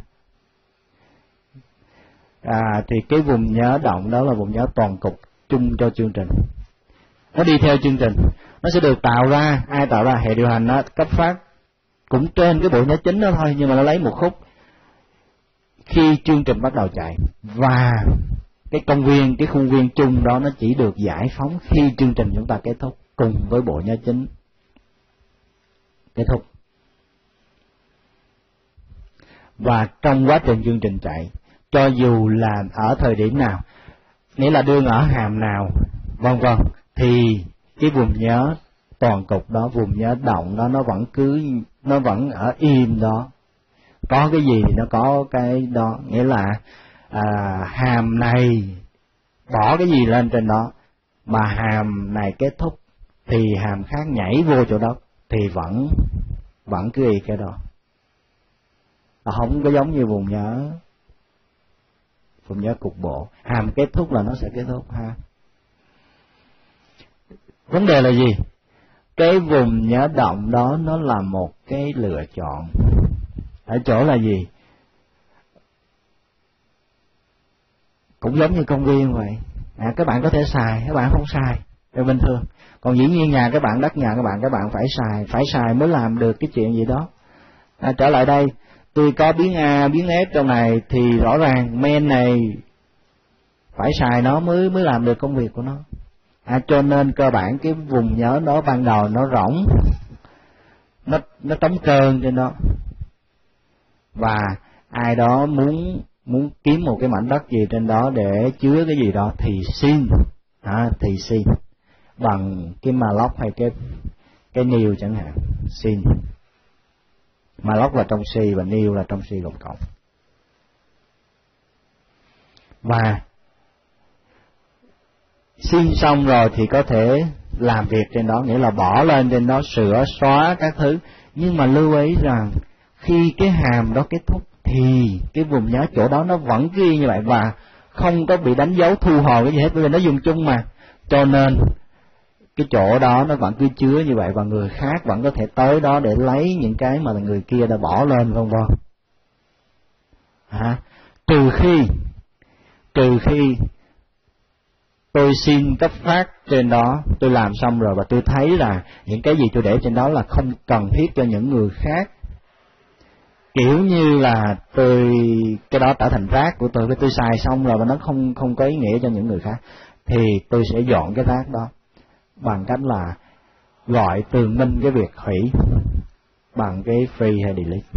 à thì cái vùng nhớ động đó là vùng nhớ toàn cục chung cho chương trình. Nó đi theo chương trình, nó sẽ được tạo ra, ai tạo ra? Hệ điều hành nó cấp phát cũng trên cái bộ nhớ chính đó thôi, nhưng mà nó lấy một khúc khi chương trình bắt đầu chạy. Và cái công viên, cái khuôn viên chung đó nó chỉ được giải phóng khi chương trình chúng ta kết thúc cùng với bộ nhớ chính kết thúc. Và trong quá trình chương trình chạy, cho dù là ở thời điểm nào, nghĩa là đương ở hàm nào, vân vân, thì cái vùng nhớ toàn cục đó, vùng nhớ động đó, nó vẫn cứ, nó vẫn ở im đó. Có cái gì thì nó có cái đó. Nghĩa là à, hàm này bỏ cái gì lên trên đó, mà hàm này kết thúc thì hàm khác nhảy vô chỗ đó, thì vẫn vẫn cứ y cái đó. Nó không có giống như vùng nhớ vùng nhớ cục bộ, hàm kết thúc là nó sẽ kết thúc ha. Vấn đề là gì? Cái vùng nhớ động đó nó là một cái lựa chọn. Ở chỗ là gì? Cũng giống như công viên vậy. À, các bạn có thể xài, các bạn không xài, là bình thường. Còn dĩ nhiên nhà các bạn, đất nhà các bạn, các bạn phải xài, phải xài mới làm được cái chuyện gì đó. À, trở lại đây, tôi có biến A, biến F trong này thì rõ ràng men này phải xài nó mới mới làm được công việc của nó. À, cho nên cơ bản cái vùng nhớ đó ban đầu nó rỗng, nó nó trống trơn trên đó, và ai đó muốn muốn kiếm một cái mảnh đất gì trên đó để chứa cái gì đó thì xin, à, thì xin bằng cái malloc hay cái cái new chẳng hạn, xin. Malloc là trong C và new là trong C cộng cộng. Và xin xong rồi thì có thể làm việc trên đó, nghĩa là bỏ lên trên đó, sửa xóa các thứ. Nhưng mà lưu ý rằng khi cái hàm đó kết thúc thì cái vùng nhớ chỗ đó nó vẫn ghi như vậy và không có bị đánh dấu thu hồi cái gì hết, bởi vì nó dùng chung mà. Cho nên cái chỗ đó nó vẫn cứ chứa như vậy, và người khác vẫn có thể tới đó để lấy những cái mà người kia đã bỏ lên, vân vân. À, trừ khi trừ khi tôi xin cấp phát trên đó, tôi làm xong rồi và tôi thấy là những cái gì tôi để trên đó là không cần thiết cho những người khác, kiểu như là tôi cái đó trở thành rác của tôi, tôi xài xong rồi và nó không không có ý nghĩa cho những người khác, thì tôi sẽ dọn cái rác đó bằng cách là gọi tường minh cái việc hủy bằng cái free hay delete.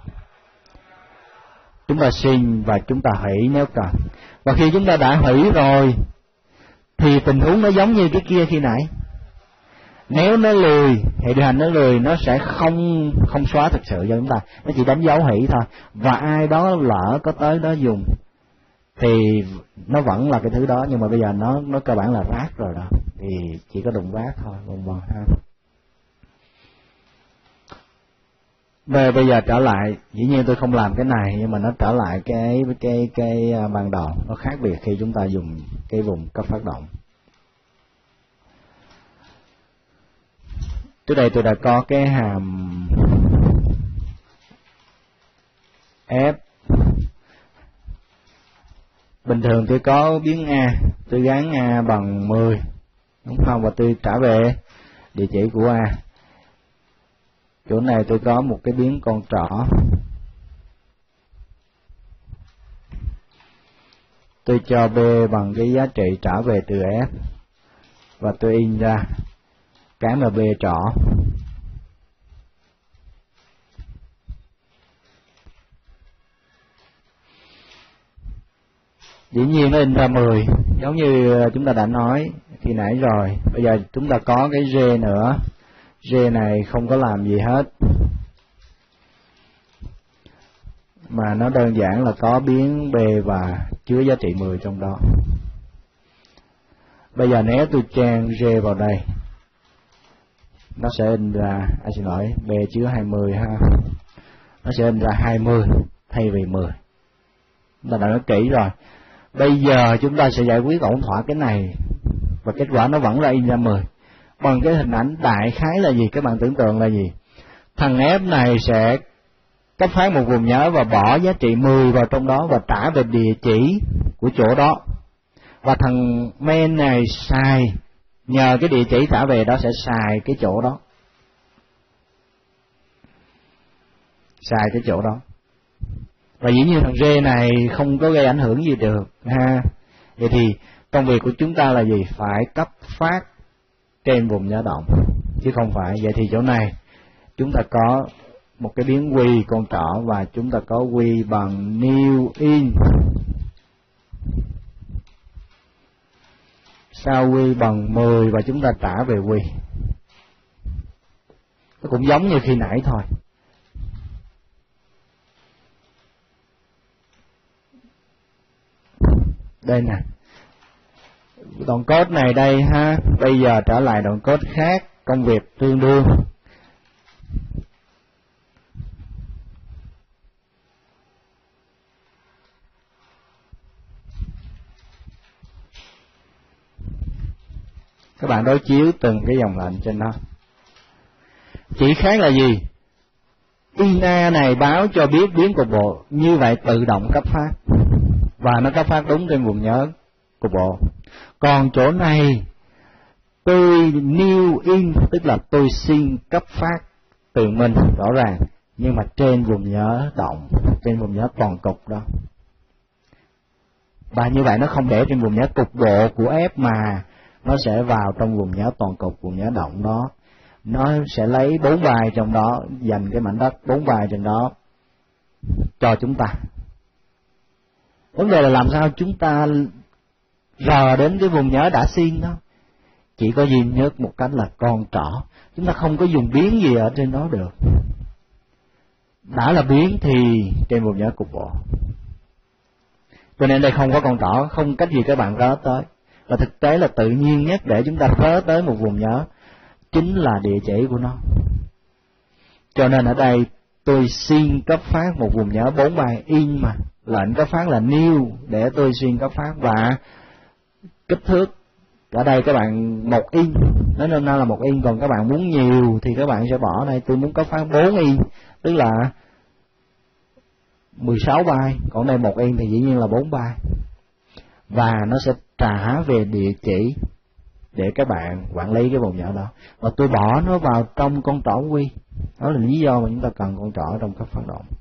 Chúng ta xin và chúng ta hủy nếu cần. Và khi chúng ta đã hủy rồi thì tình huống nó giống như cái kia khi nãy. Nếu nó lười, hệ điều hành nó lười, nó sẽ không không xóa thực sự cho chúng ta, nó chỉ đánh dấu hủy thôi. Và ai đó lỡ có tới đó dùng thì nó vẫn là cái thứ đó, nhưng mà bây giờ nó nó cơ bản là rác rồi đó, thì chỉ có đụng rác thôi, vân vân ha. Bây, bây giờ trở lại, dĩ nhiên tôi không làm cái này, nhưng mà nó trở lại cái cái cái, cái ban đầu, nó khác biệt khi chúng ta dùng cái vùng cấp phát động. Trước đây tôi đã có cái hàm F Bình thường tôi có biến A, tôi gắn A bằng mười, đúng không? Và tôi trả về địa chỉ của A. Chỗ này tôi có một cái biến con trỏ. Tôi cho B bằng cái giá trị trả về từ F, và tôi in ra cái mà B trỏ. Dĩ nhiên nó in ra mười, giống như chúng ta đã nói khi nãy rồi. Bây giờ chúng ta có cái G nữa. G này không có làm gì hết, mà nó đơn giản là có biến B và chứa giá trị mười trong đó. Bây giờ nếu tôi trang G vào đây, nó sẽ in ra, à, xin lỗi, B chứa hai mươi ha. Nó sẽ in ra hai mươi thay vì mười. Chúng ta đã nói kỹ rồi. Bây giờ chúng ta sẽ giải quyết ổn thỏa cái này, và kết quả nó vẫn là in ra mười. Bằng cái hình ảnh đại khái là gì? Các bạn tưởng tượng là gì? Thằng F này sẽ cấp phát một vùng nhớ và bỏ giá trị mười vào trong đó và trả về địa chỉ của chỗ đó. Và thằng main này xài, nhờ cái địa chỉ trả về đó sẽ xài cái chỗ đó. Xài cái chỗ đó. Và dĩ nhiên thằng G này không có gây ảnh hưởng gì được ha. Vậy thì công việc của chúng ta là gì? Phải cấp phát trên vùng nhớ động, chứ không phải. Vậy thì chỗ này chúng ta có một cái biến quy con trỏ, và chúng ta có quy bằng new in. Sao quy bằng mười và chúng ta trả về quy. Nó cũng giống như khi nãy thôi. Đây nè, đoạn code này đây ha. Bây giờ trở lại đoạn code khác, công việc tương đương. Các bạn đối chiếu từng cái dòng lệnh trên đó. Chỉ khác là gì? in a này báo cho biết biến cục bộ, như vậy tự động cấp phát, và nó cấp phát đúng trên vùng nhớ cục bộ. Còn chỗ này tôi new in, tức là tôi xin cấp phát từ mình, rõ ràng, nhưng mà trên vùng nhớ động, trên vùng nhớ toàn cục đó. Và như vậy nó không để trên vùng nhớ cục bộ của F, mà nó sẽ vào trong vùng nhớ toàn cục, vùng nhớ động đó. Nó sẽ lấy bốn bài trong đó, dành cái mảnh đất bốn bài trên đó cho chúng ta. Vấn đề là làm sao chúng ta rờ đến cái vùng nhớ đã xin đó. Chỉ có duy nhất một cách là con trỏ. Chúng ta không có dùng biến gì ở trên đó được. Đã là biến thì trên vùng nhớ cục bộ. Cho nên đây không có con trỏ, không cách gì các bạn rớ tới. Và thực tế là tự nhiên nhất để chúng ta rớ tới một vùng nhớ chính là địa chỉ của nó. Cho nên ở đây tôi xin cấp phát một vùng nhớ bốn bài in mà. Lệnh cấp phát là new để tôi xin cấp phát, và kích thước ở đây các bạn một in, nó nên là một in. Còn các bạn muốn nhiều thì các bạn sẽ bỏ đây, tôi muốn cấp phát bốn in, tức là mười sáu bài. Còn đây một in thì dĩ nhiên là bốn bài. Và nó sẽ trả về địa chỉ để các bạn quản lý cái vùng nhớ đó. Và tôi bỏ nó vào trong con trỏ quy. Đó là lý do mà chúng ta cần con trỏ trong các phát động.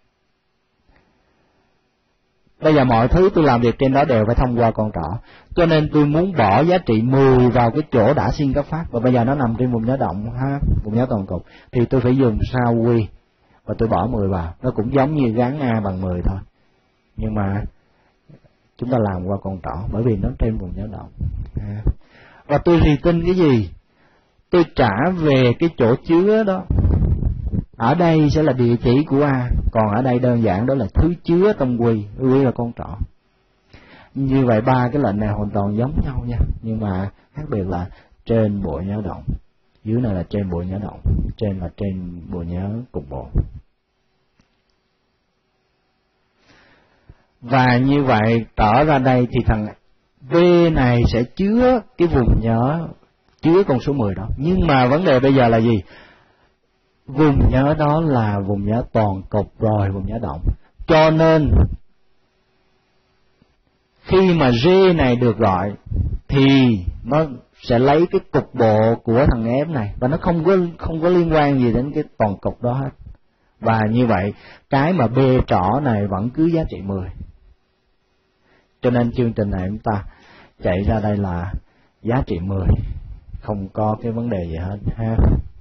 Bây giờ mọi thứ tôi làm việc trên đó đều phải thông qua con trỏ. Cho nên tôi muốn bỏ giá trị mười vào cái chỗ đã xin cấp phát, và bây giờ nó nằm trên vùng nhớ động ha, vùng nhớ toàn cục, thì tôi phải dùng sao quy và tôi bỏ mười vào. Nó cũng giống như gắn A bằng mười thôi, nhưng mà chúng ta làm qua con trỏ bởi vì nó trên vùng nhớ động. Và tôi thì tin cái gì? Tôi trả về cái chỗ chứa đó. Ở đây sẽ là địa chỉ của A, còn ở đây đơn giản đó là thứ chứa trong quy, quy là con trỏ. Như vậy ba cái lệnh này hoàn toàn giống nhau nha, nhưng mà khác biệt là trên bộ nhớ động, dưới này là trên bộ nhớ động, trên là trên bộ nhớ cục bộ. Và như vậy trở ra đây thì thằng V này sẽ chứa cái vùng nhớ, chứa con số mười đó. Nhưng mà vấn đề bây giờ là gì? Vùng nhớ đó là vùng nhớ toàn cục rồi, vùng nhớ động. Cho nên khi mà G này được gọi thì nó sẽ lấy cái cục bộ của thằng F này, và nó không có không có liên quan gì đến cái toàn cục đó hết. Và như vậy cái mà B trỏ này vẫn cứ giá trị mười. Cho nên chương trình này chúng ta chạy ra đây là giá trị mười, không có cái vấn đề gì hết ha.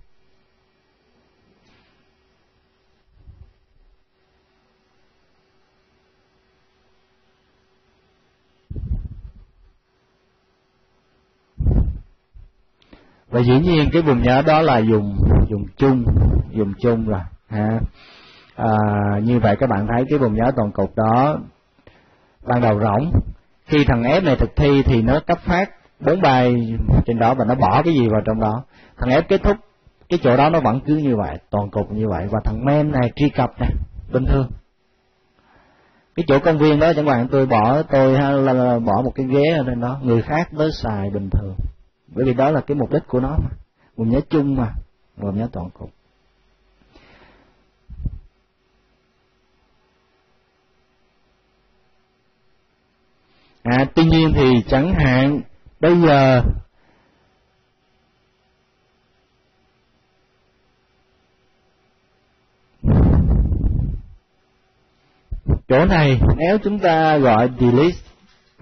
Và dĩ nhiên cái vùng nhớ đó là dùng dùng chung, dùng chung rồi ha. À, như vậy các bạn thấy cái vùng nhớ toàn cục đó ban đầu rỗng, khi thằng F này thực thi thì nó cấp phát bốn byte trên đó và nó bỏ cái gì vào trong đó. Thằng F kết thúc, cái chỗ đó nó vẫn cứ như vậy, toàn cục như vậy, và thằng main này truy cập này bình thường. Cái chỗ công viên đó chẳng hạn tôi bỏ tôi hay là, là bỏ một cái ghế ở trên đó, người khác tới xài bình thường, bởi vì đó là cái mục đích của nó mà, vùng nhớ chung mà, vùng nhớ toàn cục. À, tuy nhiên thì chẳng hạn bây giờ chỗ này nếu chúng ta gọi delete B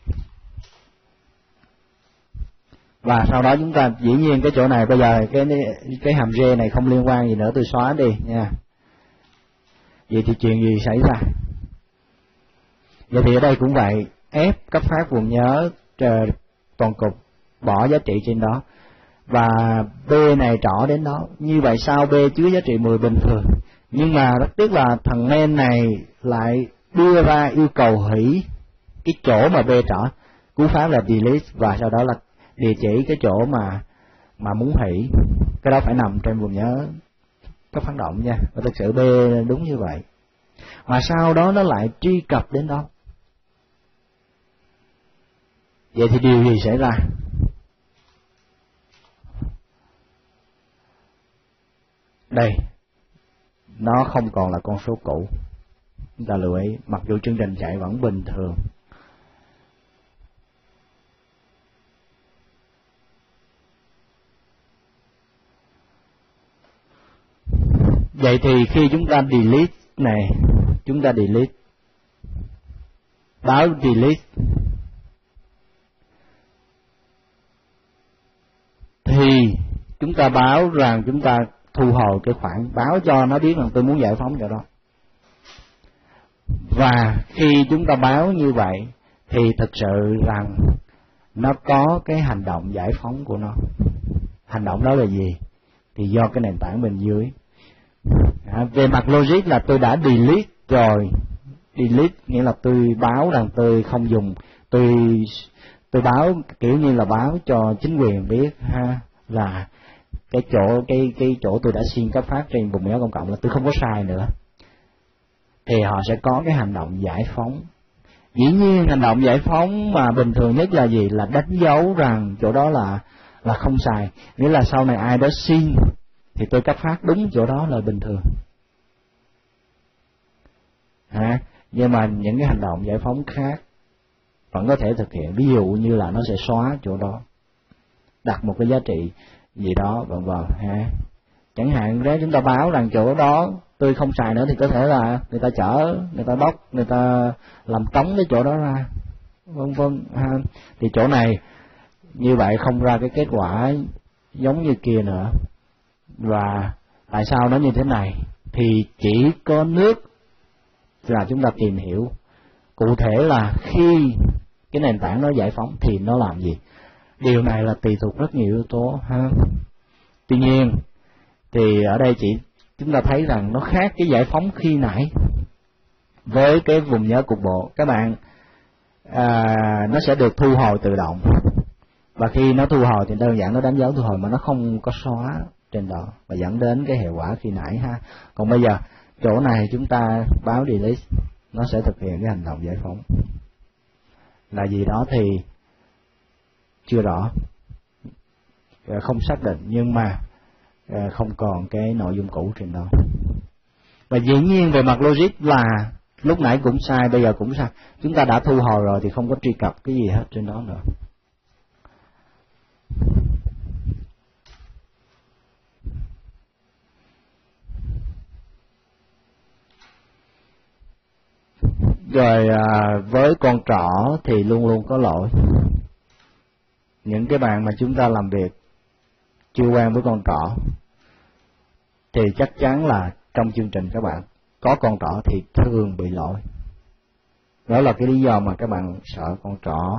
và sau đó chúng ta dĩ nhiên cái chỗ này bây giờ cái cái hàm G này không liên quan gì nữa, tôi xóa đi nha. Vậy thì chuyện gì xảy ra? Vậy thì ở đây cũng vậy, F cấp phát vùng nhớ toàn cục bỏ giá trị trên đó, và B này trỏ đến đó, như vậy sao B chứa giá trị mười bình thường. Nhưng mà rất tiếc là thằng main này lại đưa ra yêu cầu hủy cái chỗ mà B trỏ, cú pháp là delete và sau đó là địa chỉ cái chỗ mà mà muốn hủy, cái đó phải nằm trên vùng nhớ cấp phản động nha. Và thực sự B đúng như vậy, mà sau đó nó lại truy cập đến đó. Vậy thì điều gì xảy ra? Đây, nó không còn là con số cũ. Chúng ta lưu ý, mặc dù chương trình chạy vẫn bình thường. Vậy thì khi chúng ta delete này, chúng ta delete, báo delete, thì chúng ta báo rằng chúng ta thu hồi cái khoản, báo cho nó biết rằng tôi muốn giải phóng chỗ đó. Và khi chúng ta báo như vậy thì thực sự rằng nó có cái hành động giải phóng của nó. Hành động đó là gì? Thì do cái nền tảng bên dưới. À, về mặt logic là tôi đã delete rồi. Delete nghĩa là tôi báo rằng tôi không dùng, tôi tôi báo kiểu như là báo cho chính quyền biết ha, là cái chỗ cái cái chỗ tôi đã xin cấp phát trên vùng nhớ công cộng là tôi không có sai nữa, thì họ sẽ có cái hành động giải phóng. Dĩ nhiên hành động giải phóng mà bình thường nhất là gì? Là đánh dấu rằng chỗ đó là là không xài, nghĩa là sau này ai đó xin thì tôi cấp phát đúng chỗ đó là bình thường. À, nhưng mà những cái hành động giải phóng khác vẫn có thể thực hiện, ví dụ như là nó sẽ xóa chỗ đó, đặt một cái giá trị gì đó vân vân ha. Chẳng hạn nếu chúng ta báo rằng chỗ đó tôi không xài nữa thì có thể là người ta chở, người ta bóc, người ta làm trống cái chỗ đó ra vân vân ha. Thì chỗ này như vậy không ra cái kết quả giống như kia nữa. Và tại sao nó như thế này? Thì chỉ có nước là chúng ta tìm hiểu cụ thể là khi cái nền tảng nó giải phóng thì nó làm gì. Điều này là tùy thuộc rất nhiều yếu tố ha. Tuy nhiên thì ở đây chỉ chúng ta thấy rằng nó khác cái giải phóng khi nãy với cái vùng nhớ cục bộ. Các bạn à, nó sẽ được thu hồi tự động, và khi nó thu hồi thì đơn giản nó đánh dấu thu hồi mà nó không có xóa trên đó, và dẫn đến cái hệ quả khi nãy ha. Còn bây giờ chỗ này chúng ta báo delete, nó sẽ thực hiện cái hành động giải phóng là gì đó thì chưa rõ, không xác định, nhưng mà không còn cái nội dung cũ trên đó. Và dĩ nhiên về mặt logic là lúc nãy cũng sai, bây giờ cũng sai. Chúng ta đã thu hồi rồi thì không có truy cập cái gì hết trên đó nữa. Rồi à, với con trỏ thì luôn luôn có lỗi. Những cái bạn mà chúng ta làm việc chưa quen với con trỏ thì chắc chắn là trong chương trình các bạn có con trỏ thì thường bị lỗi. Đó là cái lý do mà các bạn sợ con trỏ.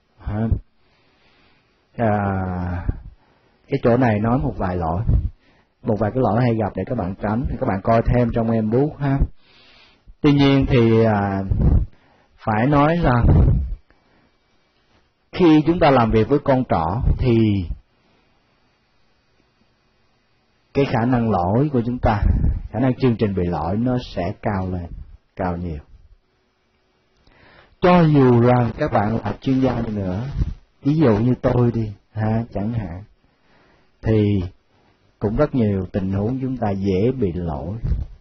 À, cái chỗ này nói một vài lỗi, một vài cái lỗi hay gặp để các bạn tránh, thì các bạn coi thêm trong em book ha. Tuy nhiên thì à, phải nói rằng khi chúng ta làm việc với con trỏ thì cái khả năng lỗi của chúng ta, khả năng chương trình bị lỗi nó sẽ cao lên, cao nhiều. Cho dù rằng các bạn là chuyên gia đi nữa, ví dụ như tôi đi ha, chẳng hạn, thì cũng rất nhiều tình huống chúng ta dễ bị lỗi,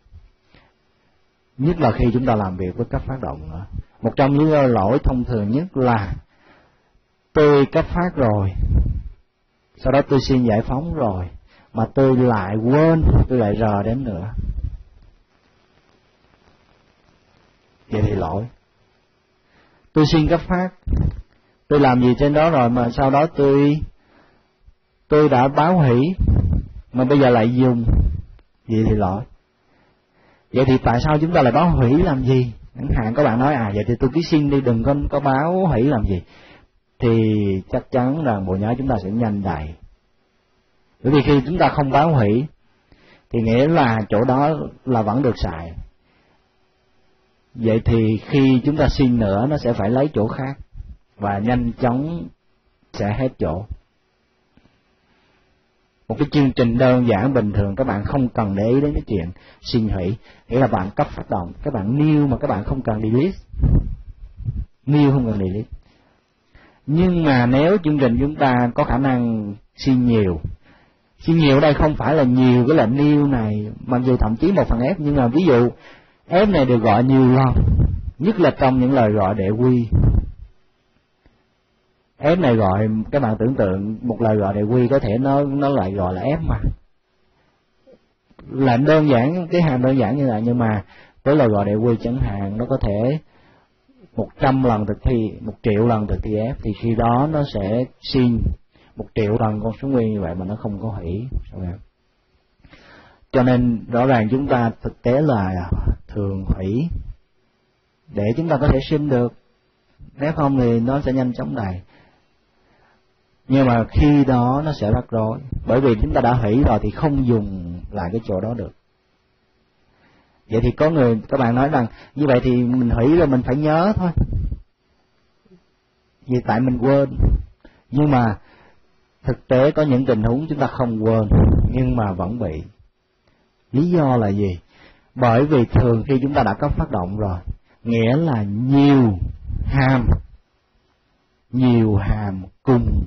nhất là khi chúng ta làm việc với cấp phát động nữa. Một trong những lỗi thông thường nhất là tôi cấp phát rồi, sau đó tôi xin giải phóng rồi, mà tôi lại quên, tôi lại rờ đến nữa. Vậy thì lỗi. Tôi xin cấp phát, tôi làm gì trên đó rồi mà sau đó tôi tôi đã báo hỷ mà bây giờ lại dùng, vậy thì lỗi. Vậy thì tại sao chúng ta lại báo hủy làm gì? Chẳng hạn các bạn nói à vậy thì tôi cứ xin đi, đừng có có báo hủy làm gì, thì chắc chắn rằng bộ nhớ chúng ta sẽ nhanh đầy. Bởi vì khi chúng ta không báo hủy thì nghĩa là chỗ đó là vẫn được xài. Vậy thì khi chúng ta xin nữa nó sẽ phải lấy chỗ khác và nhanh chóng sẽ hết chỗ. Một cái chương trình đơn giản bình thường các bạn không cần để ý đến cái chuyện xin hủy, nghĩa là bạn cấp phát động, các bạn new mà các bạn không cần delete, new không cần delete. Nhưng mà nếu chương trình chúng ta có khả năng xin nhiều, xin nhiều ở đây không phải là nhiều cái lệnh new này, mặc dù thậm chí một phần F, nhưng mà ví dụ F này được gọi nhiều lần, nhất là trong những lời gọi đệ quy. F này gọi, các bạn tưởng tượng một lời gọi đệ quy có thể nó nó lại gọi là F mà. Lệnh đơn giản, cái hàm đơn giản như vậy, nhưng mà với lời gọi đệ quy chẳng hạn nó có thể một trăm lần thực thi, một triệu lần thực thi F, thì khi đó nó sẽ xin một triệu lần con số nguyên như vậy mà nó không có hủy. Cho nên rõ ràng chúng ta thực tế là thường hủy để chúng ta có thể xin được, nếu không thì nó sẽ nhanh chóng đầy. Nhưng mà khi đó nó sẽ rắc rối, bởi vì chúng ta đã hủy rồi thì không dùng lại cái chỗ đó được. Vậy thì có người, các bạn nói rằng như vậy thì mình hủy rồi mình phải nhớ thôi, vì tại mình quên. Nhưng mà thực tế có những tình huống chúng ta không quên nhưng mà vẫn bị. Lý do là gì? Bởi vì thường khi chúng ta đã có phát động rồi, nghĩa là nhiều hàm, nhiều hàm cùng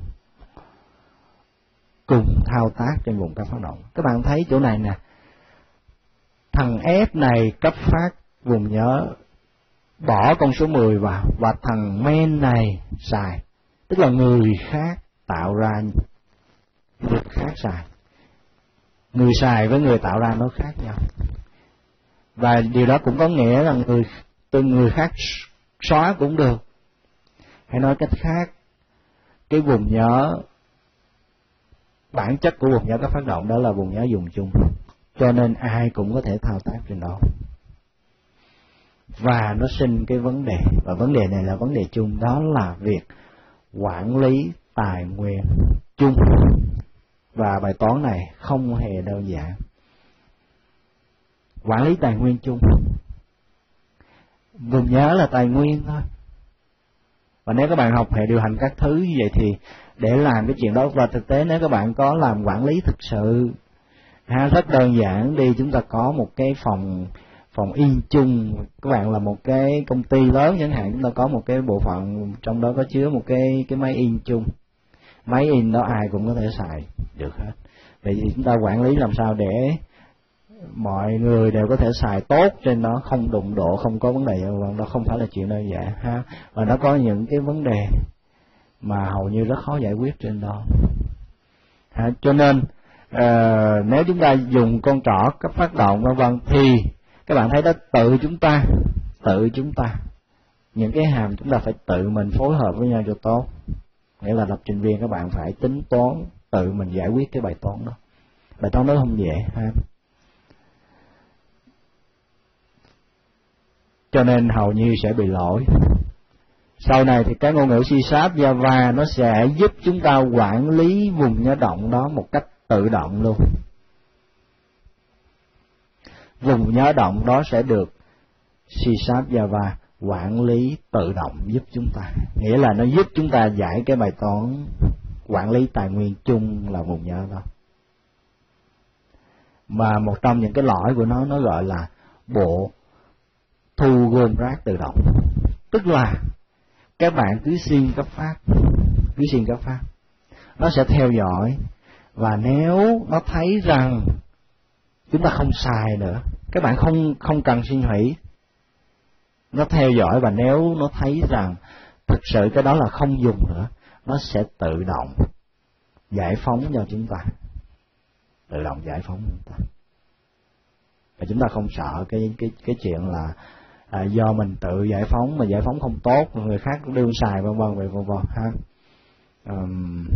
cùng thao tác trên vùng cấp phát động. Các bạn thấy chỗ này nè, thằng F này cấp phát vùng nhớ, bỏ con số mười vào, và thằng main này xài, tức là người khác tạo ra, người khác xài. Người xài với người tạo ra nó khác nhau. Và điều đó cũng có nghĩa là người từ người khác xóa cũng được. Hay nói cách khác, cái vùng nhớ, bản chất của vùng nhớ các phát động đó là vùng nhớ dùng chung, cho nên ai cũng có thể thao tác trên đó. Và nó sinh cái vấn đề, và vấn đề này là vấn đề chung, đó là việc quản lý tài nguyên chung. Và bài toán này không hề đơn giản. Quản lý tài nguyên chung, vùng nhớ là tài nguyên thôi. Và nếu các bạn học hệ điều hành các thứ như vậy thì để làm cái chuyện đó, và thực tế nếu các bạn có làm quản lý thực sự ha, rất đơn giản đi, chúng ta có một cái phòng phòng in chung, các bạn là một cái công ty lớn chẳng hạn, chúng ta có một cái bộ phận trong đó có chứa một cái cái máy in chung. Máy in đó ai cũng có thể xài được hết. Vậy thì chúng ta quản lý làm sao để mọi người đều có thể xài tốt trên đó, không đụng độ, không có vấn đề, đó không phải là chuyện đơn giản ha. Và nó có những cái vấn đề mà hầu như rất khó giải quyết trên đó ha. Cho nên uh, nếu chúng ta dùng con trỏ cấp phát động vân vân thì các bạn thấy đó, tự chúng ta tự chúng ta những cái hàm chúng ta phải tự mình phối hợp với nhau cho tốt. Nghĩa là lập trình viên các bạn phải tính toán, tự mình giải quyết cái bài toán đó. Bài toán đó không dễ ha. Cho nên hầu như sẽ bị lỗi. Sau này thì cái ngôn ngữ C Sharp, Java nó sẽ giúp chúng ta quản lý vùng nhớ động đó một cách tự động luôn. Vùng nhớ động đó sẽ được C Sharp, Java quản lý tự động giúp chúng ta. Nghĩa là nó giúp chúng ta giải cái bài toán quản lý tài nguyên chung là vùng nhớ đó. Mà một trong những cái lõi của nó, nó gọi là bộ thu gom rác tự động. Tức là các bạn cứ xin cấp phát, cứ xin cấp phát, nó sẽ theo dõi, và nếu nó thấy rằng chúng ta không xài nữa, các bạn không không cần xin hủy, nó theo dõi, và nếu nó thấy rằng thực sự cái đó là không dùng nữa, nó sẽ tự động giải phóng cho chúng ta, tự động giải phóng chúng ta. Và chúng ta không sợ cái cái cái chuyện là à, do mình tự giải phóng mà giải phóng không tốt, người khác cũng đương xài vân vân vậy vân vân ha. Um,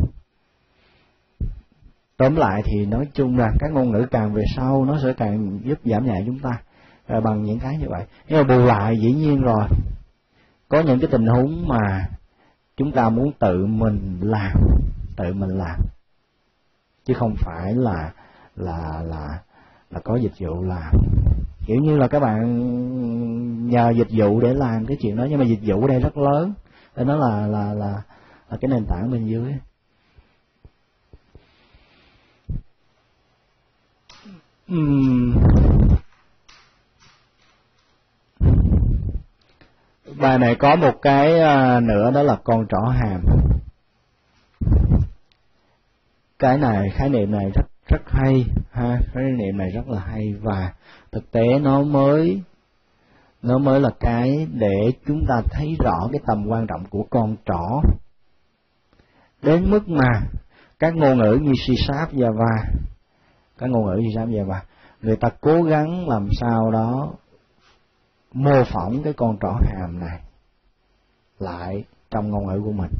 tóm lại thì nói chung là các ngôn ngữ càng về sau nó sẽ càng giúp giảm nhẹ chúng ta à, bằng những cái như vậy. Nhưng mà bù lại dĩ nhiên rồi, có những cái tình huống mà chúng ta muốn tự mình làm, tự mình làm, chứ không phải là là là là có dịch vụ làm. Kiểu như là các bạn nhờ dịch vụ để làm cái chuyện đó, nhưng mà dịch vụ ở đây rất lớn, nên nó là là là, là cái nền tảng bên dưới. Uhm. Bài này có một cái nữa, đó là con trỏ hàm. Cái này, khái niệm này rất rất hay ha, khái niệm này rất là hay, và thực tế nó mới nó mới là cái để chúng ta thấy rõ cái tầm quan trọng của con trỏ, đến mức mà các ngôn ngữ như C Sharp, Java, các ngôn ngữ C Sharp, Java, người ta cố gắng làm sao đó mô phỏng cái con trỏ hàm này lại trong ngôn ngữ của mình.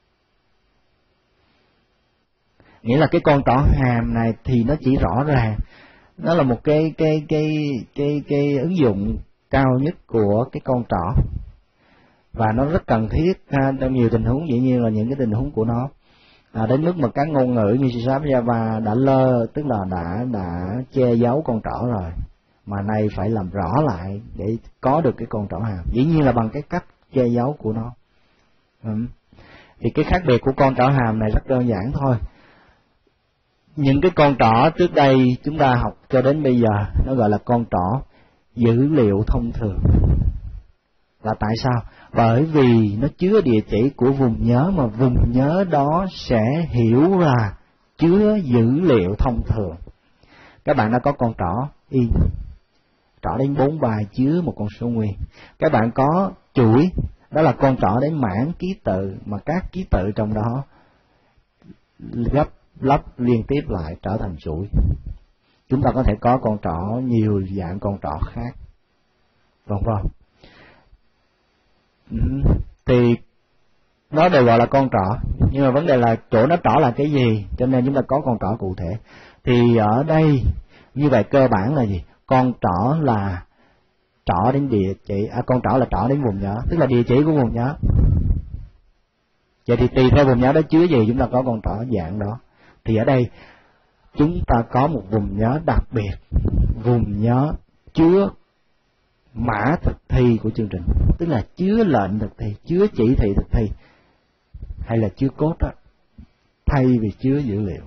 Nghĩa là cái con trỏ hàm này thì nó chỉ rõ ràng nó là một cái cái cái cái cái ứng dụng cao nhất của cái con trỏ, và nó rất cần thiết ha, trong nhiều tình huống. Dĩ nhiên là những cái tình huống của nó à, đến mức mà các ngôn ngữ như C Sharp, Java đã lơ, tức là đã đã che giấu con trỏ rồi, mà nay phải làm rõ lại để có được cái con trỏ hàm. Dĩ nhiên là bằng cái cách che giấu của nó. Ừ. Thì cái khác biệt của con trỏ hàm này rất đơn giản thôi. Những cái con trỏ trước đây chúng ta học cho đến bây giờ nó gọi là con trỏ dữ liệu thông thường. Là tại sao? Bởi vì nó chứa địa chỉ của vùng nhớ, mà vùng nhớ đó sẽ hiểu là chứa dữ liệu thông thường. Các bạn đã có con trỏ in, trỏ đến bốn bài chứa một con số nguyên. Các bạn có chuỗi, đó là con trỏ đến mảng ký tự, mà các ký tự trong đó gấp lắp liên tiếp lại trở thành chuỗi. Chúng ta có thể có con trỏ nhiều dạng con trỏ khác, vân vân. Thì nó đều gọi là con trỏ, nhưng mà vấn đề là chỗ nó trỏ là cái gì, cho nên chúng ta có con trỏ cụ thể. Thì ở đây như vậy cơ bản là gì? Con trỏ là trỏ đến địa chỉ, à, con trỏ là trỏ đến vùng nhớ, tức là địa chỉ của vùng nhớ. Vậy thì tùy theo vùng nhớ đó chứa gì, chúng ta có con trỏ dạng đó. Thì ở đây chúng ta có một vùng nhớ đặc biệt, vùng nhớ chứa mã thực thi của chương trình, tức là chứa lệnh thực thi, chứa chỉ thị thực thi, hay là chứa code đó, thay vì chứa dữ liệu.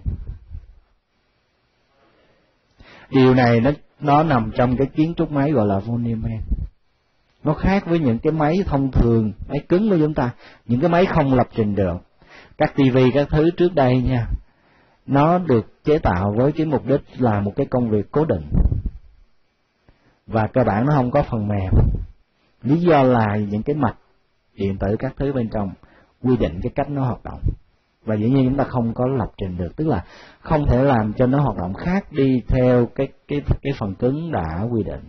Điều này nó nó nằm trong cái kiến trúc máy gọi là von Neumann. Nó khác với những cái máy thông thường, máy cứng của chúng ta, những cái máy không lập trình được. Các tivi các thứ trước đây nha, nó được chế tạo với cái mục đích là một cái công việc cố định, và cơ bản nó không có phần mềm. Lý do là những cái mạch điện tử các thứ bên trong quy định cái cách nó hoạt động, và dĩ nhiên chúng ta không có lập trình được, tức là không thể làm cho nó hoạt động khác đi theo cái cái cái phần cứng đã quy định.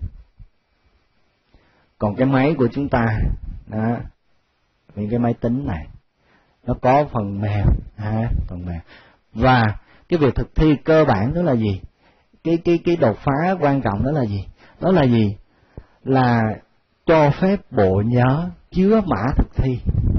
Còn cái máy của chúng ta đó, những cái máy tính này nó có phần mềm, ha, phần mềm. Và cái việc thực thi cơ bản đó là gì? Cái cái cái đột phá quan trọng đó là gì? Đó là gì? Là cho phép bộ nhớ chứa mã thực thi.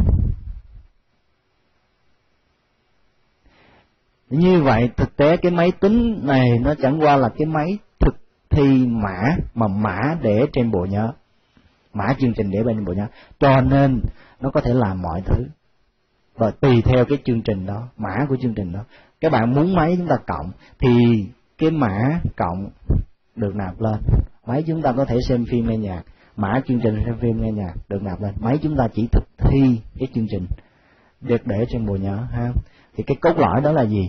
Như vậy thực tế cái máy tính này nó chẳng qua là cái máy thực thi mã, mà mã để trên bộ nhớ, mã chương trình để bên bộ nhớ, cho nên nó có thể làm mọi thứ. Và tùy theo cái chương trình đó, mã của chương trình đó, các bạn muốn máy chúng ta cộng thì cái mã cộng được nạp lên. Máy chúng ta có thể xem phim nghe nhạc, mã chương trình xem phim nghe nhạc được nạp lên. Máy chúng ta chỉ thực thi cái chương trình được để trên bộ nhớ, ha. Thì cái cốt lõi đó là gì?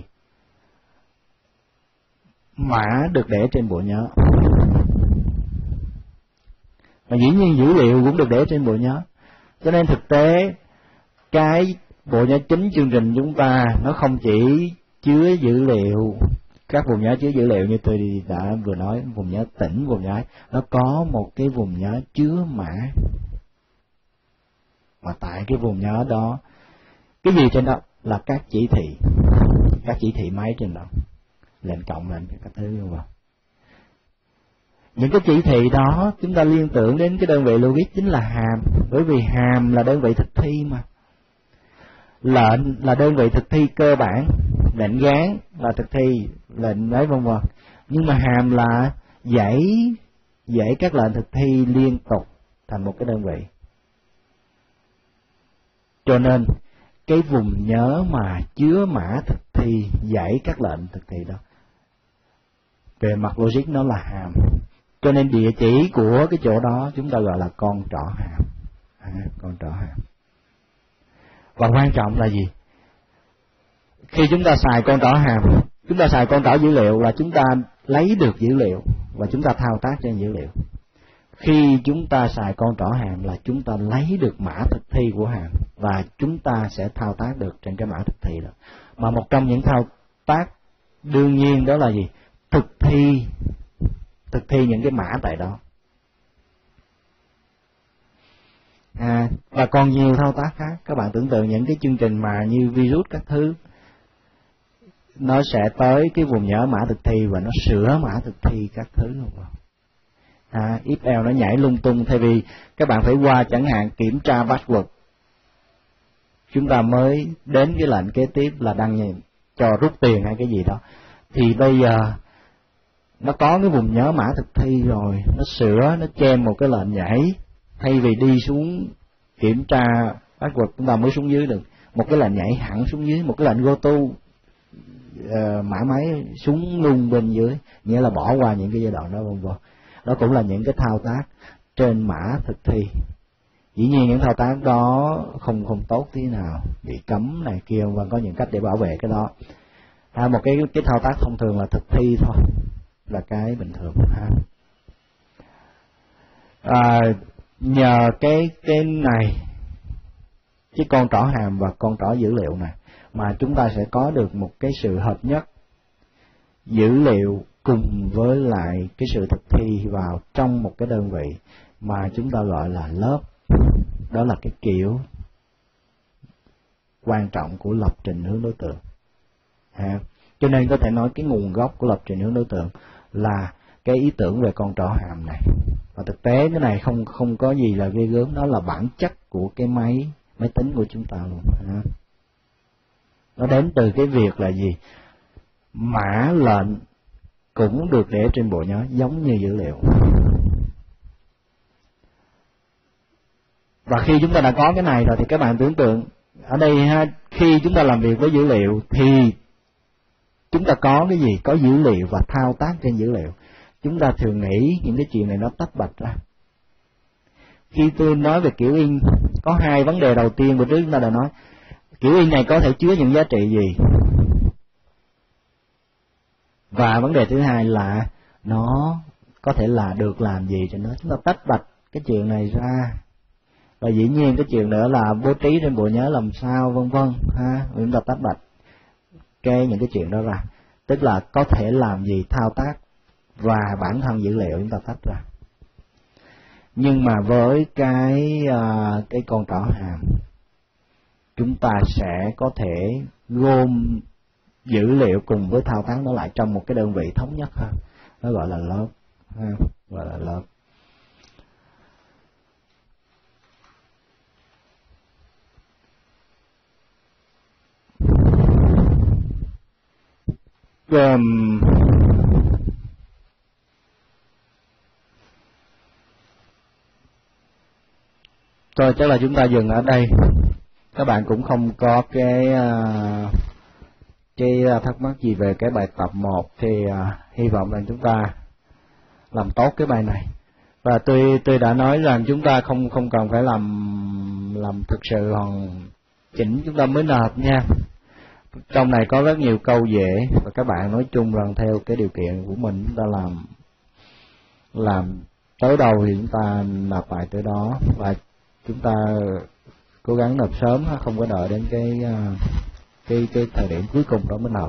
Mã được để trên bộ nhớ, và dĩ nhiên dữ liệu cũng được để trên bộ nhớ. Cho nên thực tế cái bộ nhớ chính chương trình chúng ta nó không chỉ chứa dữ liệu, các vùng nhớ chứa dữ liệu như tôi đã vừa nói, vùng nhớ tĩnh, vùng nhớ, nó có một cái vùng nhớ chứa mã. Mà tại cái vùng nhớ đó, cái gì trên đó là các chỉ thị, các chỉ thị máy trên đó, lệnh cộng, lệnh các thứ như vậy. Những cái chỉ thị đó chúng ta liên tưởng đến cái đơn vị logic chính là hàm, bởi vì hàm là đơn vị thực thi mà. Lệnh là đơn vị thực thi cơ bản, lệnh gán là thực thi, lệnh đấy vân vân. Nhưng mà hàm là dãy dãy các lệnh thực thi liên tục thành một cái đơn vị. Cho nên cái vùng nhớ mà chứa mã thực thi dãy các lệnh thực thi đó, về mặt logic nó là hàm. Cho nên địa chỉ của cái chỗ đó chúng ta gọi là con trỏ hàm, à, con trỏ hàm. Và quan trọng là gì? Khi chúng ta xài con trỏ hàm, chúng ta xài con trỏ dữ liệu là chúng ta lấy được dữ liệu và chúng ta thao tác trên dữ liệu. Khi chúng ta xài con trỏ hàm là chúng ta lấy được mã thực thi của hàm và chúng ta sẽ thao tác được trên cái mã thực thi đó. Mà một trong những thao tác đương nhiên đó là gì? Thực thi thực thi những cái mã tại đó. À, và còn nhiều thao tác khác. Các bạn tưởng tượng những cái chương trình mà như virus các thứ, nó sẽ tới cái vùng nhớ mã thực thi và nó sửa mã thực thi các thứ luôn. À, if else nó nhảy lung tung, thay vì các bạn phải qua chẳng hạn kiểm tra password, chúng ta mới đến cái lệnh kế tiếp là đăng cho rút tiền hay cái gì đó, thì bây giờ nó có cái vùng nhớ mã thực thi rồi, nó sửa, nó chêm một cái lệnh nhảy, thay vì đi xuống kiểm tra password chúng ta mới xuống dưới được, một cái lệnh nhảy hẳn xuống dưới, một cái lệnh go to uh, mã máy xuống luôn bên dưới, nghĩa là bỏ qua những cái giai đoạn đó vân vân. Đó cũng là những cái thao tác trên mã thực thi. Dĩ nhiên những thao tác đó không không tốt tí nào, bị cấm này kia, và có những cách để bảo vệ cái đó. À, một cái cái thao tác thông thường là thực thi thôi, là cái bình thường. Ha. À, nhờ cái cái này, cái con trỏ hàm và con trỏ dữ liệu này, mà chúng ta sẽ có được một cái sự hợp nhất dữ liệu cùng với lại cái sự thực thi vào trong một cái đơn vị mà chúng ta gọi là lớp. Đó là cái kiểu quan trọng của lập trình hướng đối tượng. À, cho nên có thể nói cái nguồn gốc của lập trình hướng đối tượng là cái ý tưởng về con trỏ hàm này. Và thực tế cái này không không có gì là ghê gớm, nó là bản chất của cái máy máy tính của chúng ta luôn. À, nó đến từ cái việc là gì? Mã lệnh cũng được để trên bộ nhớ giống như dữ liệu. Và khi chúng ta đã có cái này rồi thì các bạn tưởng tượng ở đây ha, khi chúng ta làm việc với dữ liệu thì chúng ta có cái gì? Có dữ liệu và thao tác trên dữ liệu. Chúng ta thường nghĩ những cái chuyện này nó tách bạch ra. Khi tôi nói về kiểu in, có hai vấn đề đầu tiên bữa trước chúng ta đã nói. Kiểu in này có thể chứa những giá trị gì? Và vấn đề thứ hai là nó có thể là được làm gì cho nó. Chúng ta tách bạch cái chuyện này ra. Và dĩ nhiên cái chuyện nữa là bố trí trên bộ nhớ làm sao, vân vân ha. Chúng ta tách bạch cái những cái chuyện đó ra, tức là có thể làm gì, thao tác và bản thân dữ liệu chúng ta tách ra. Nhưng mà với cái uh, cái con trỏ hàm, chúng ta sẽ có thể gom dữ liệu cùng với thao tác nó lại trong một cái đơn vị thống nhất hơn, nó gọi là lớp ha, gọi là lớp. Um, Thôi chắc là chúng ta dừng ở đây. Các bạn cũng không có cái uh, cái thắc mắc gì về cái bài tập một thì uh, hy vọng rằng chúng ta làm tốt cái bài này. Và tôi tôi đã nói rằng chúng ta không không cần phải làm làm thực sự hoàn chỉnh chúng ta mới nộp nha. Trong này có rất nhiều câu dễ và các bạn nói chung rằng theo cái điều kiện của mình chúng ta làm làm tới đâu thì chúng ta nộp lại tới đó, và chúng ta cố gắng nộp sớm, không có đợi đến cái cái cái thời điểm cuối cùng đó mới nộp.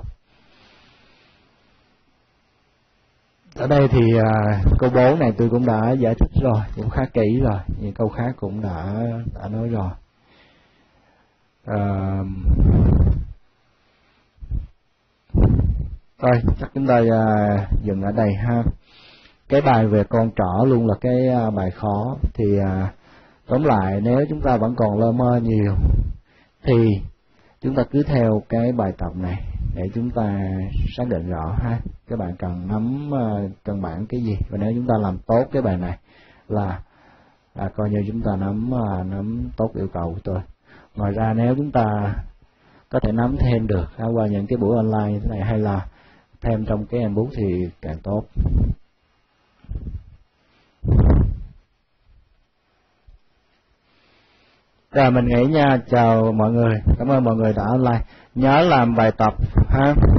Ở đây thì câu bốn này tôi cũng đã giải thích rồi, cũng khá kỹ rồi, những câu khác cũng đã đã nói rồi. À, thôi chắc chúng ta uh, dừng ở đây ha. Cái bài về con trỏ luôn là cái uh, bài khó. Thì uh, tóm lại, nếu chúng ta vẫn còn lơ mơ nhiều thì chúng ta cứ theo cái bài tập này để chúng ta xác định rõ ha. Các bạn cần nắm uh, căn bản cái gì, và nếu chúng ta làm tốt cái bài này là à, coi như chúng ta nắm uh, nắm tốt yêu cầu của tôi. Ngoài ra nếu chúng ta có thể nắm thêm được ha, qua những cái buổi online như thế này hay là thêm trong cái ebook thì càng tốt. Rồi mình nghỉ nha, chào mọi người, cảm ơn mọi người đã online. Nhớ làm bài tập ha.